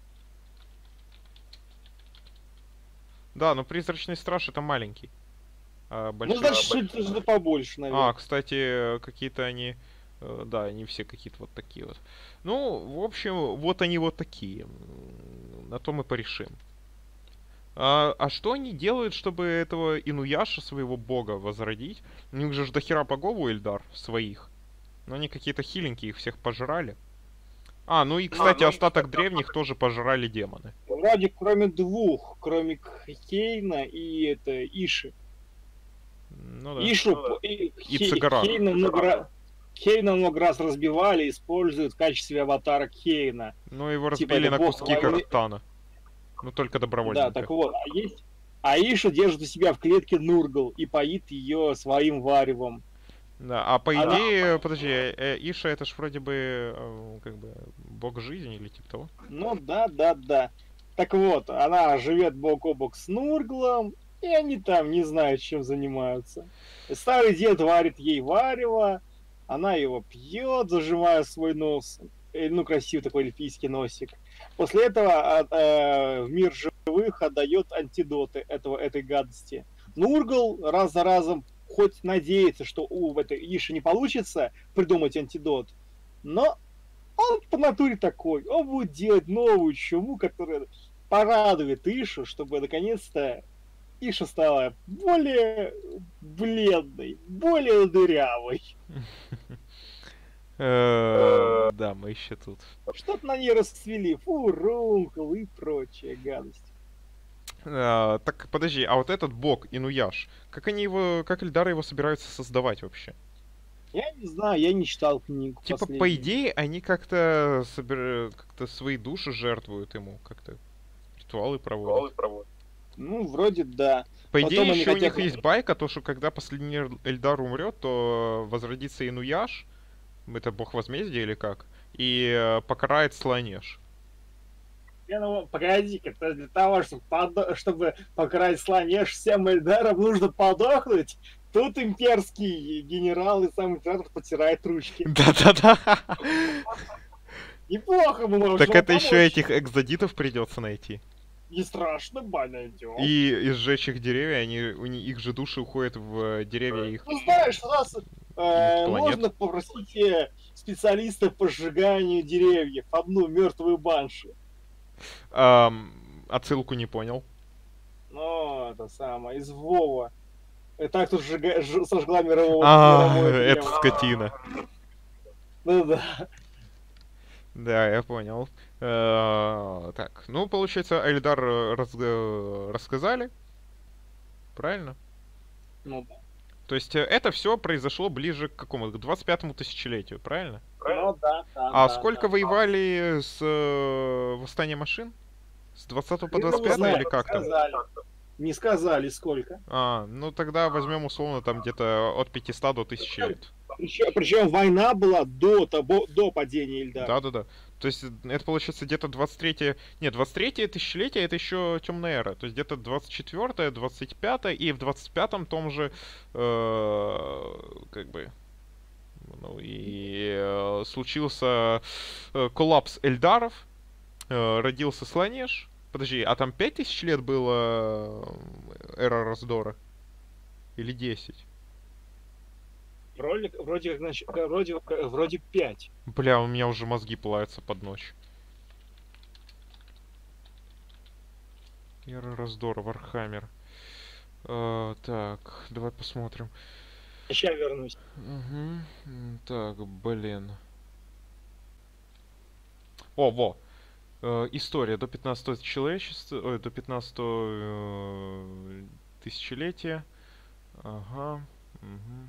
Да, но призрачный страж это маленький. Ну, значит, это побольше, наверное. Кстати, какие-то они... Да, они все какие-то вот такие вот. Ну, в общем, вот они вот такие. На то мы порешим. А что они делают, чтобы этого Инуяша, своего бога, возродить? У них же дохера богов у Эльдар своих. Но они какие-то хиленькие, их всех пожрали. Ну и, кстати, остаток древних тоже пожрали демоны. Вроде кроме двух, кроме Хейна и это Иши. Ну да. Ишу И Цигара. Хейна много раз разбивали, используют в качестве аватара Хейна. Ну его разбили на куски, как Тана. Ну только добровольно. Да, так вот, а Иша держит у себя в клетке Нургл и поит ее своим варевом. Да, а по идее, подожди, Иша это ж вроде бы, как бы, бог жизни или типа того? Ну да. Так вот, она живет бок о бок с Нурглом, и они там не знают, чем занимаются. Старый дед варит ей варево, она его пьет, зажимая свой нос. Ну, красивый такой эльфийский носик. После этого в мир живых отдает антидоты этой гадости. Нургл раз за разом хоть надеется, что у этой Иши не получится придумать антидот, но он по натуре такой. Он будет делать новую чуму, которая порадует Ишу, чтобы наконец-то Иша стала более бледной, более дырявой. Да, мы еще тут. Что-то на ней расцвели фурункул и прочая гадость. Так, подожди, а вот этот бог, Инуяш, как Эльдары его собираются создавать вообще? Я не знаю, я не читал книгу. Типа, по идее, они как-то свои души жертвуют ему, как-то ритуалы проводят. Ну, вроде да. По идее, еще у них есть байка, то, что когда последний Эльдар умрет, то возродится Инуяш, это бог возмездия или как, и покарает Сланеж. Ну, погоди-ка, для того, чтобы покарать Сланеж, всем Эльдарам нужно подохнуть. Тут имперский генерал и сам император потирает ручки. Да. Неплохо мы можем. Так это еще этих экзодитов придется найти. Не страшно, найдем. И сжечь их деревья, их же души уходят в деревья их. Ну знаешь, у нас можно попросить специалистов по сжиганию деревьев, одну мертвую банши. Отсылку не понял. Ну, это самое, из Вова. Так тут сожгла мирового. Это скотина. Ну да. Да, я понял. Так, ну, получается, Эльдар рассказали. Правильно? Ну да. То есть это все произошло ближе к какому? К 25-му тысячелетию, правильно? Ну да. А сколько воевали с восстанием машин? С 20 по 25 или как там? Не сказали сколько. Ну тогда возьмем условно там где-то от 500 до 1000 лет. Причем война была до падения Эльдара. Да. То есть это получается где-то 23-е... Нет, 23-е тысячелетие это еще темная эра. То есть где-то 24-е, 25-е и в 25-м том же как бы... Ну и случился коллапс Эльдаров, родился Сланеж. Подожди, а там 5000 лет было эра раздора? Или 10? Вроде 5. Бля, у меня уже мозги плавятся под ночь. Эра раздора, Вархаммер. Так, давай посмотрим. Сейчас вернусь. Угу. Так, блин. Во. История до 15 человечества, до 15 тысячелетия. Ага. Угу.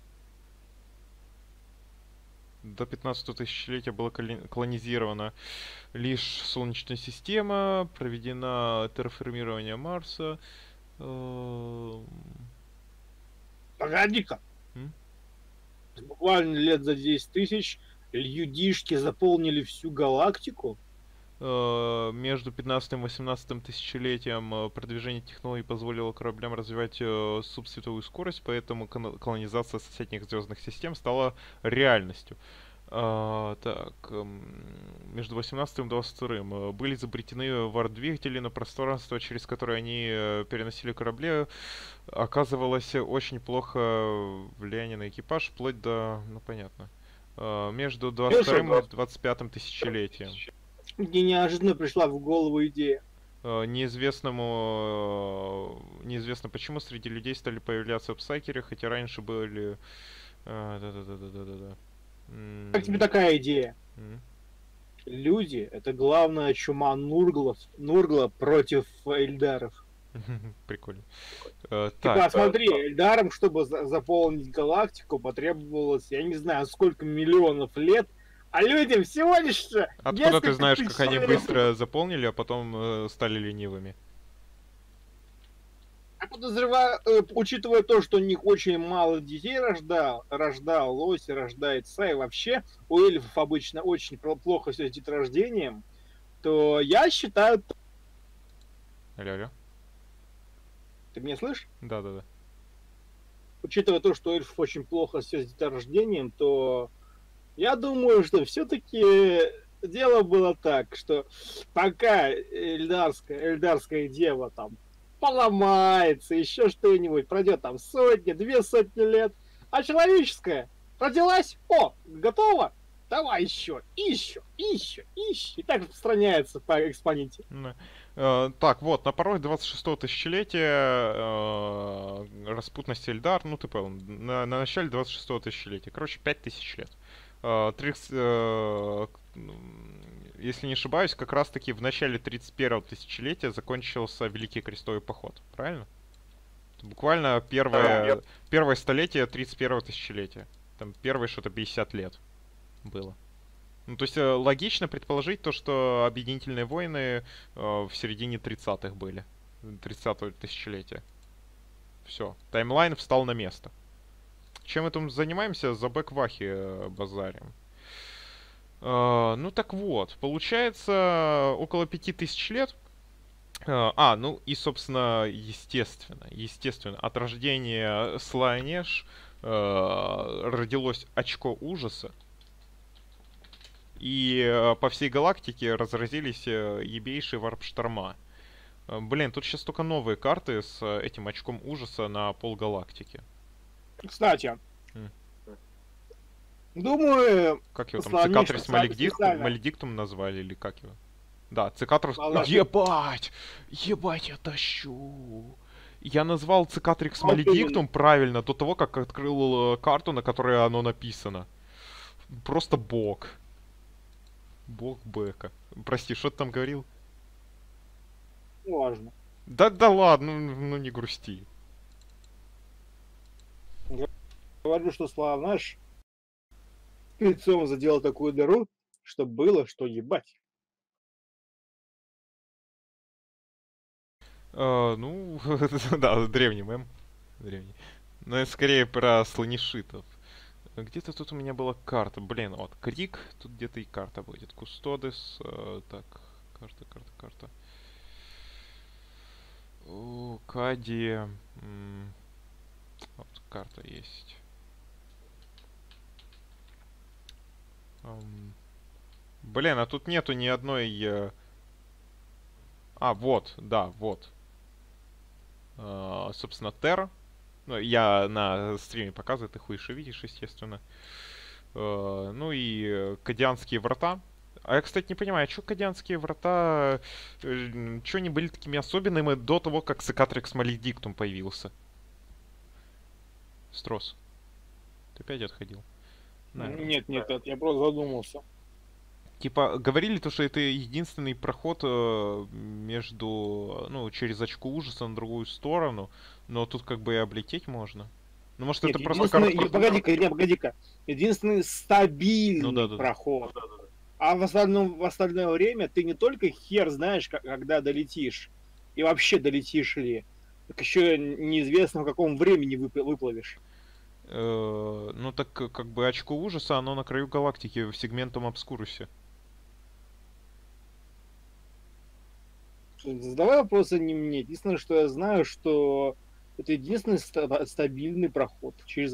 До 15 тысячелетия была колонизирована лишь Солнечная система, проведено терраформирование Марса. Погоди-ка. Буквально лет за 10 тысяч людишки заполнили всю галактику. Между 15 и 18 тысячелетием продвижение технологий позволило кораблям развивать субсветовую скорость, поэтому колонизация соседних звездных систем стала реальностью. Так, между 18 и 22 были изобретены варп-двигатели, но пространство, через которое они переносили корабли, оказывалось очень плохо влияние на экипаж, вплоть до, ну понятно, между 22 и 25 тысячелетием. Мне неожиданно пришла в голову идея. неизвестно почему среди людей стали появляться псайкеры, хотя раньше были... Да-да-да-да-да-да. Как тебе такая идея? М. Люди — это главная чума Нургла против Эльдаров. Прикольно. Типа, Так, смотри, Эльдарам, чтобы заполнить галактику, потребовалось, я не знаю, сколько миллионов лет, а людям всего лишь откуда ты несколько знаешь, тысяч как они лет. быстро заполнили, а потом стали ленивыми? Я подозреваю, учитывая то, что у них очень мало детей рождалось и рождается, и вообще у эльфов обычно очень плохо все с деторождением, то я считаю... Алло, алло. Ты меня слышишь? Да-да-да. Учитывая то, что у эльфов очень плохо все с деторождением, то я думаю, что все-таки дело было так, что пока эльдарская дева там поломается, еще что-нибудь, пройдет там сотни, 2 сотни лет, а человеческая родилась, о, готово, давай еще. И так распространяется по экспоненте. Да. Так, вот, на пороге 26-го тысячелетия распутность Эльдар, ну ты понял, на начале 26-го тысячелетия. Короче, 5000 лет. Если не ошибаюсь, как раз-таки в начале 31-го тысячелетия закончился Великий Крестовый Поход, правильно? Это буквально первое столетие 31-го тысячелетия. Там первые что-то 50 лет было. Ну, то есть логично предположить то, что объединительные войны в середине 30-х были. 30-го тысячелетия. Все. Таймлайн встал на место. Чем мы там занимаемся? За бэквахи базарим. Ну так вот, получается около 5000 лет. Ну и, собственно, естественно, от рождения Слайнеш родилось очко ужаса. И по всей галактике разразились ебейшие варп-шторма. Блин, тут сейчас только новые карты с этим очком ужаса на полгалактики. Кстати, М. думаю, Как его там, Славниш Цикатрис специально. Маледиктум назвали, или как его? Да, Цикатрис... Галактик. Ебать! Ебать, я тащу! Я назвал Цикатрикс Вот Маледиктум именно. правильно до того, как открыл карту, на которой оно написано. Просто бог. Бог Бека. Прости, что ты там говорил? Важно. Да ладно, ну не грусти. Говорю, что Славнаш лицом задел такую дыру, что было что ебать. Ну, да, древний мем. Древний. Но это скорее про слонишитов. Где-то тут у меня была карта. Блин, вот Крик, тут где-то и карта будет. Кустодес, так, карта. Кади. Вот карта есть. Блин, а тут нету ни одной... вот, да, вот. Собственно, Терра. Ну, я на стриме показываю, ты хуйше видишь, естественно. Ну и Кадианские врата. А я, кстати, не понимаю, а что Кадианские врата... Что они были такими особенными до того, как Цикатрикс Маледиктум появился? Строс. Ты опять отходил? Нет, я просто задумался. Типа, говорили то, что это единственный проход между, ну, через очко ужаса на другую сторону, но тут как бы и облететь можно. Ну, может, Нет, это просто карта... погоди-ка. Единственный стабильный Ну да. проход. А в остальное время ты не только хер знаешь, когда долетишь, и вообще долетишь ли, так еще неизвестно, в каком времени выплывешь. Ну так как бы очко ужаса, оно на краю галактики в сегментом обскурусе. Задавай вопросы не мне. Единственное, что я знаю, что это единственный стабильный проход через...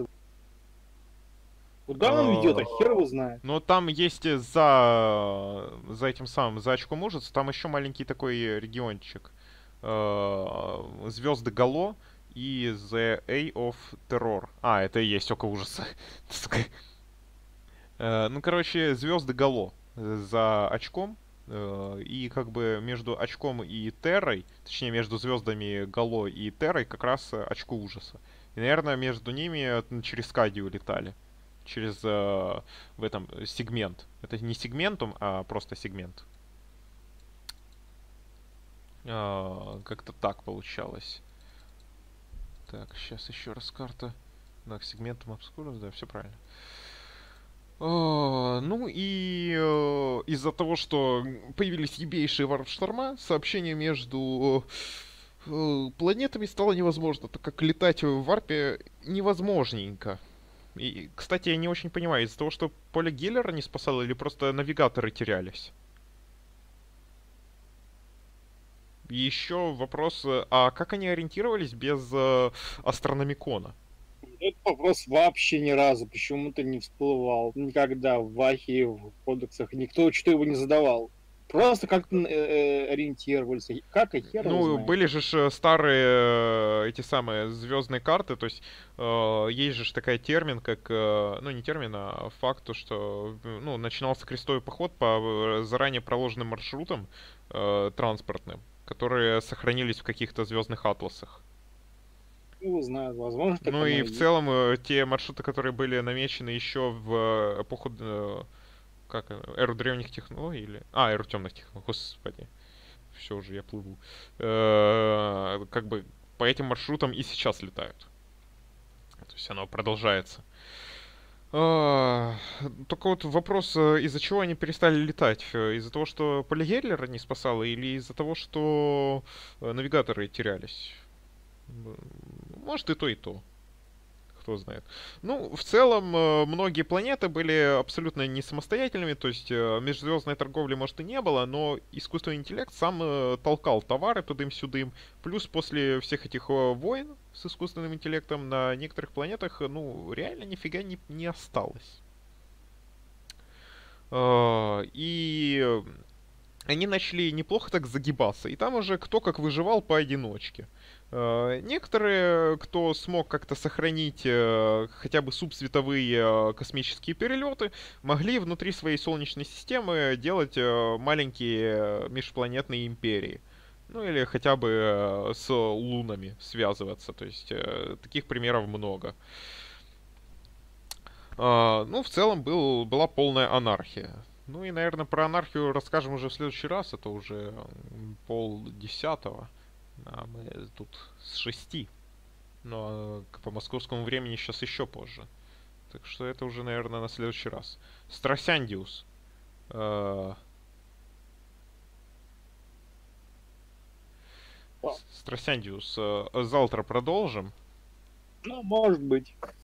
Куда он ведет, а хер его знает. Но там есть за этим самым, за очком ужаса, там еще маленький такой региончик. Звезды Гало и The A of Terror. Это и есть око ужаса. Ну, короче, звезды Гало за очком. И как бы между очком и Террой, точнее между звездами Гало и Террой как раз очко ужаса. И, наверное, между ними через Кадию летали. Через в этом сегмент. Это не сегментум, а просто сегмент. Как-то так получалось. Так, сейчас еще раз карта. Так, сегментум обскурус, да, все правильно. Ну и из-за того, что появились ебейшие варп-шторма, сообщение между планетами стало невозможно, так как летать в варпе невозможненько. И, кстати, я не очень понимаю, из-за того, что поле Геллера не спасало, или просто навигаторы терялись? И еще вопрос, а как они ориентировались без астрономикона? Этот вопрос вообще ни разу почему-то не всплывал. Никогда в Вахе, в кодексах никто что-то его не задавал. Просто как-то ориентировались. Как и хер его Ну, знает. были же старые эти самые звездные карты, то есть есть же такая термин, как, ну не термин, а факт, то, что ну, начинался крестовый поход по заранее проложенным маршрутам транспортным, которые сохранились в каких-то звездных атласах. Его знает, возможно, так Ну оно и и в есть. целом те маршруты, которые были намечены еще в эпоху, как, эру древних технологий или... А, эру темных технологий, господи. Все уже, я плыву. Как бы по этим маршрутам и сейчас летают. То есть оно продолжается. Только вот вопрос, из-за чего они перестали летать? Из-за того, что поле Геллера не спасало, или из-за того, что навигаторы терялись? Может и то, и то. Кто знает. Ну, в целом, многие планеты были абсолютно не самостоятельными, то есть межзвездной торговли, может, и не было, но искусственный интеллект сам толкал товары тудым-сюдым. Плюс после всех этих войн с искусственным интеллектом на некоторых планетах, ну, реально нифига не осталось. И они начали неплохо так загибаться. И там уже кто как выживал поодиночке. Некоторые, кто смог как-то сохранить хотя бы субсветовые космические перелеты, могли внутри своей Солнечной системы делать маленькие межпланетные империи. Ну или хотя бы с лунами связываться. То есть таких примеров много. Ну, в целом была полная анархия. Ну и, наверное, про анархию расскажем уже в следующий раз. Это уже полдесятого. А мы тут с 6. Но по московскому времени сейчас еще позже. Так что это уже, наверное, на следующий раз. Страсяндиус. Э, О, Страсяндиус. Завтра продолжим. ну, может быть.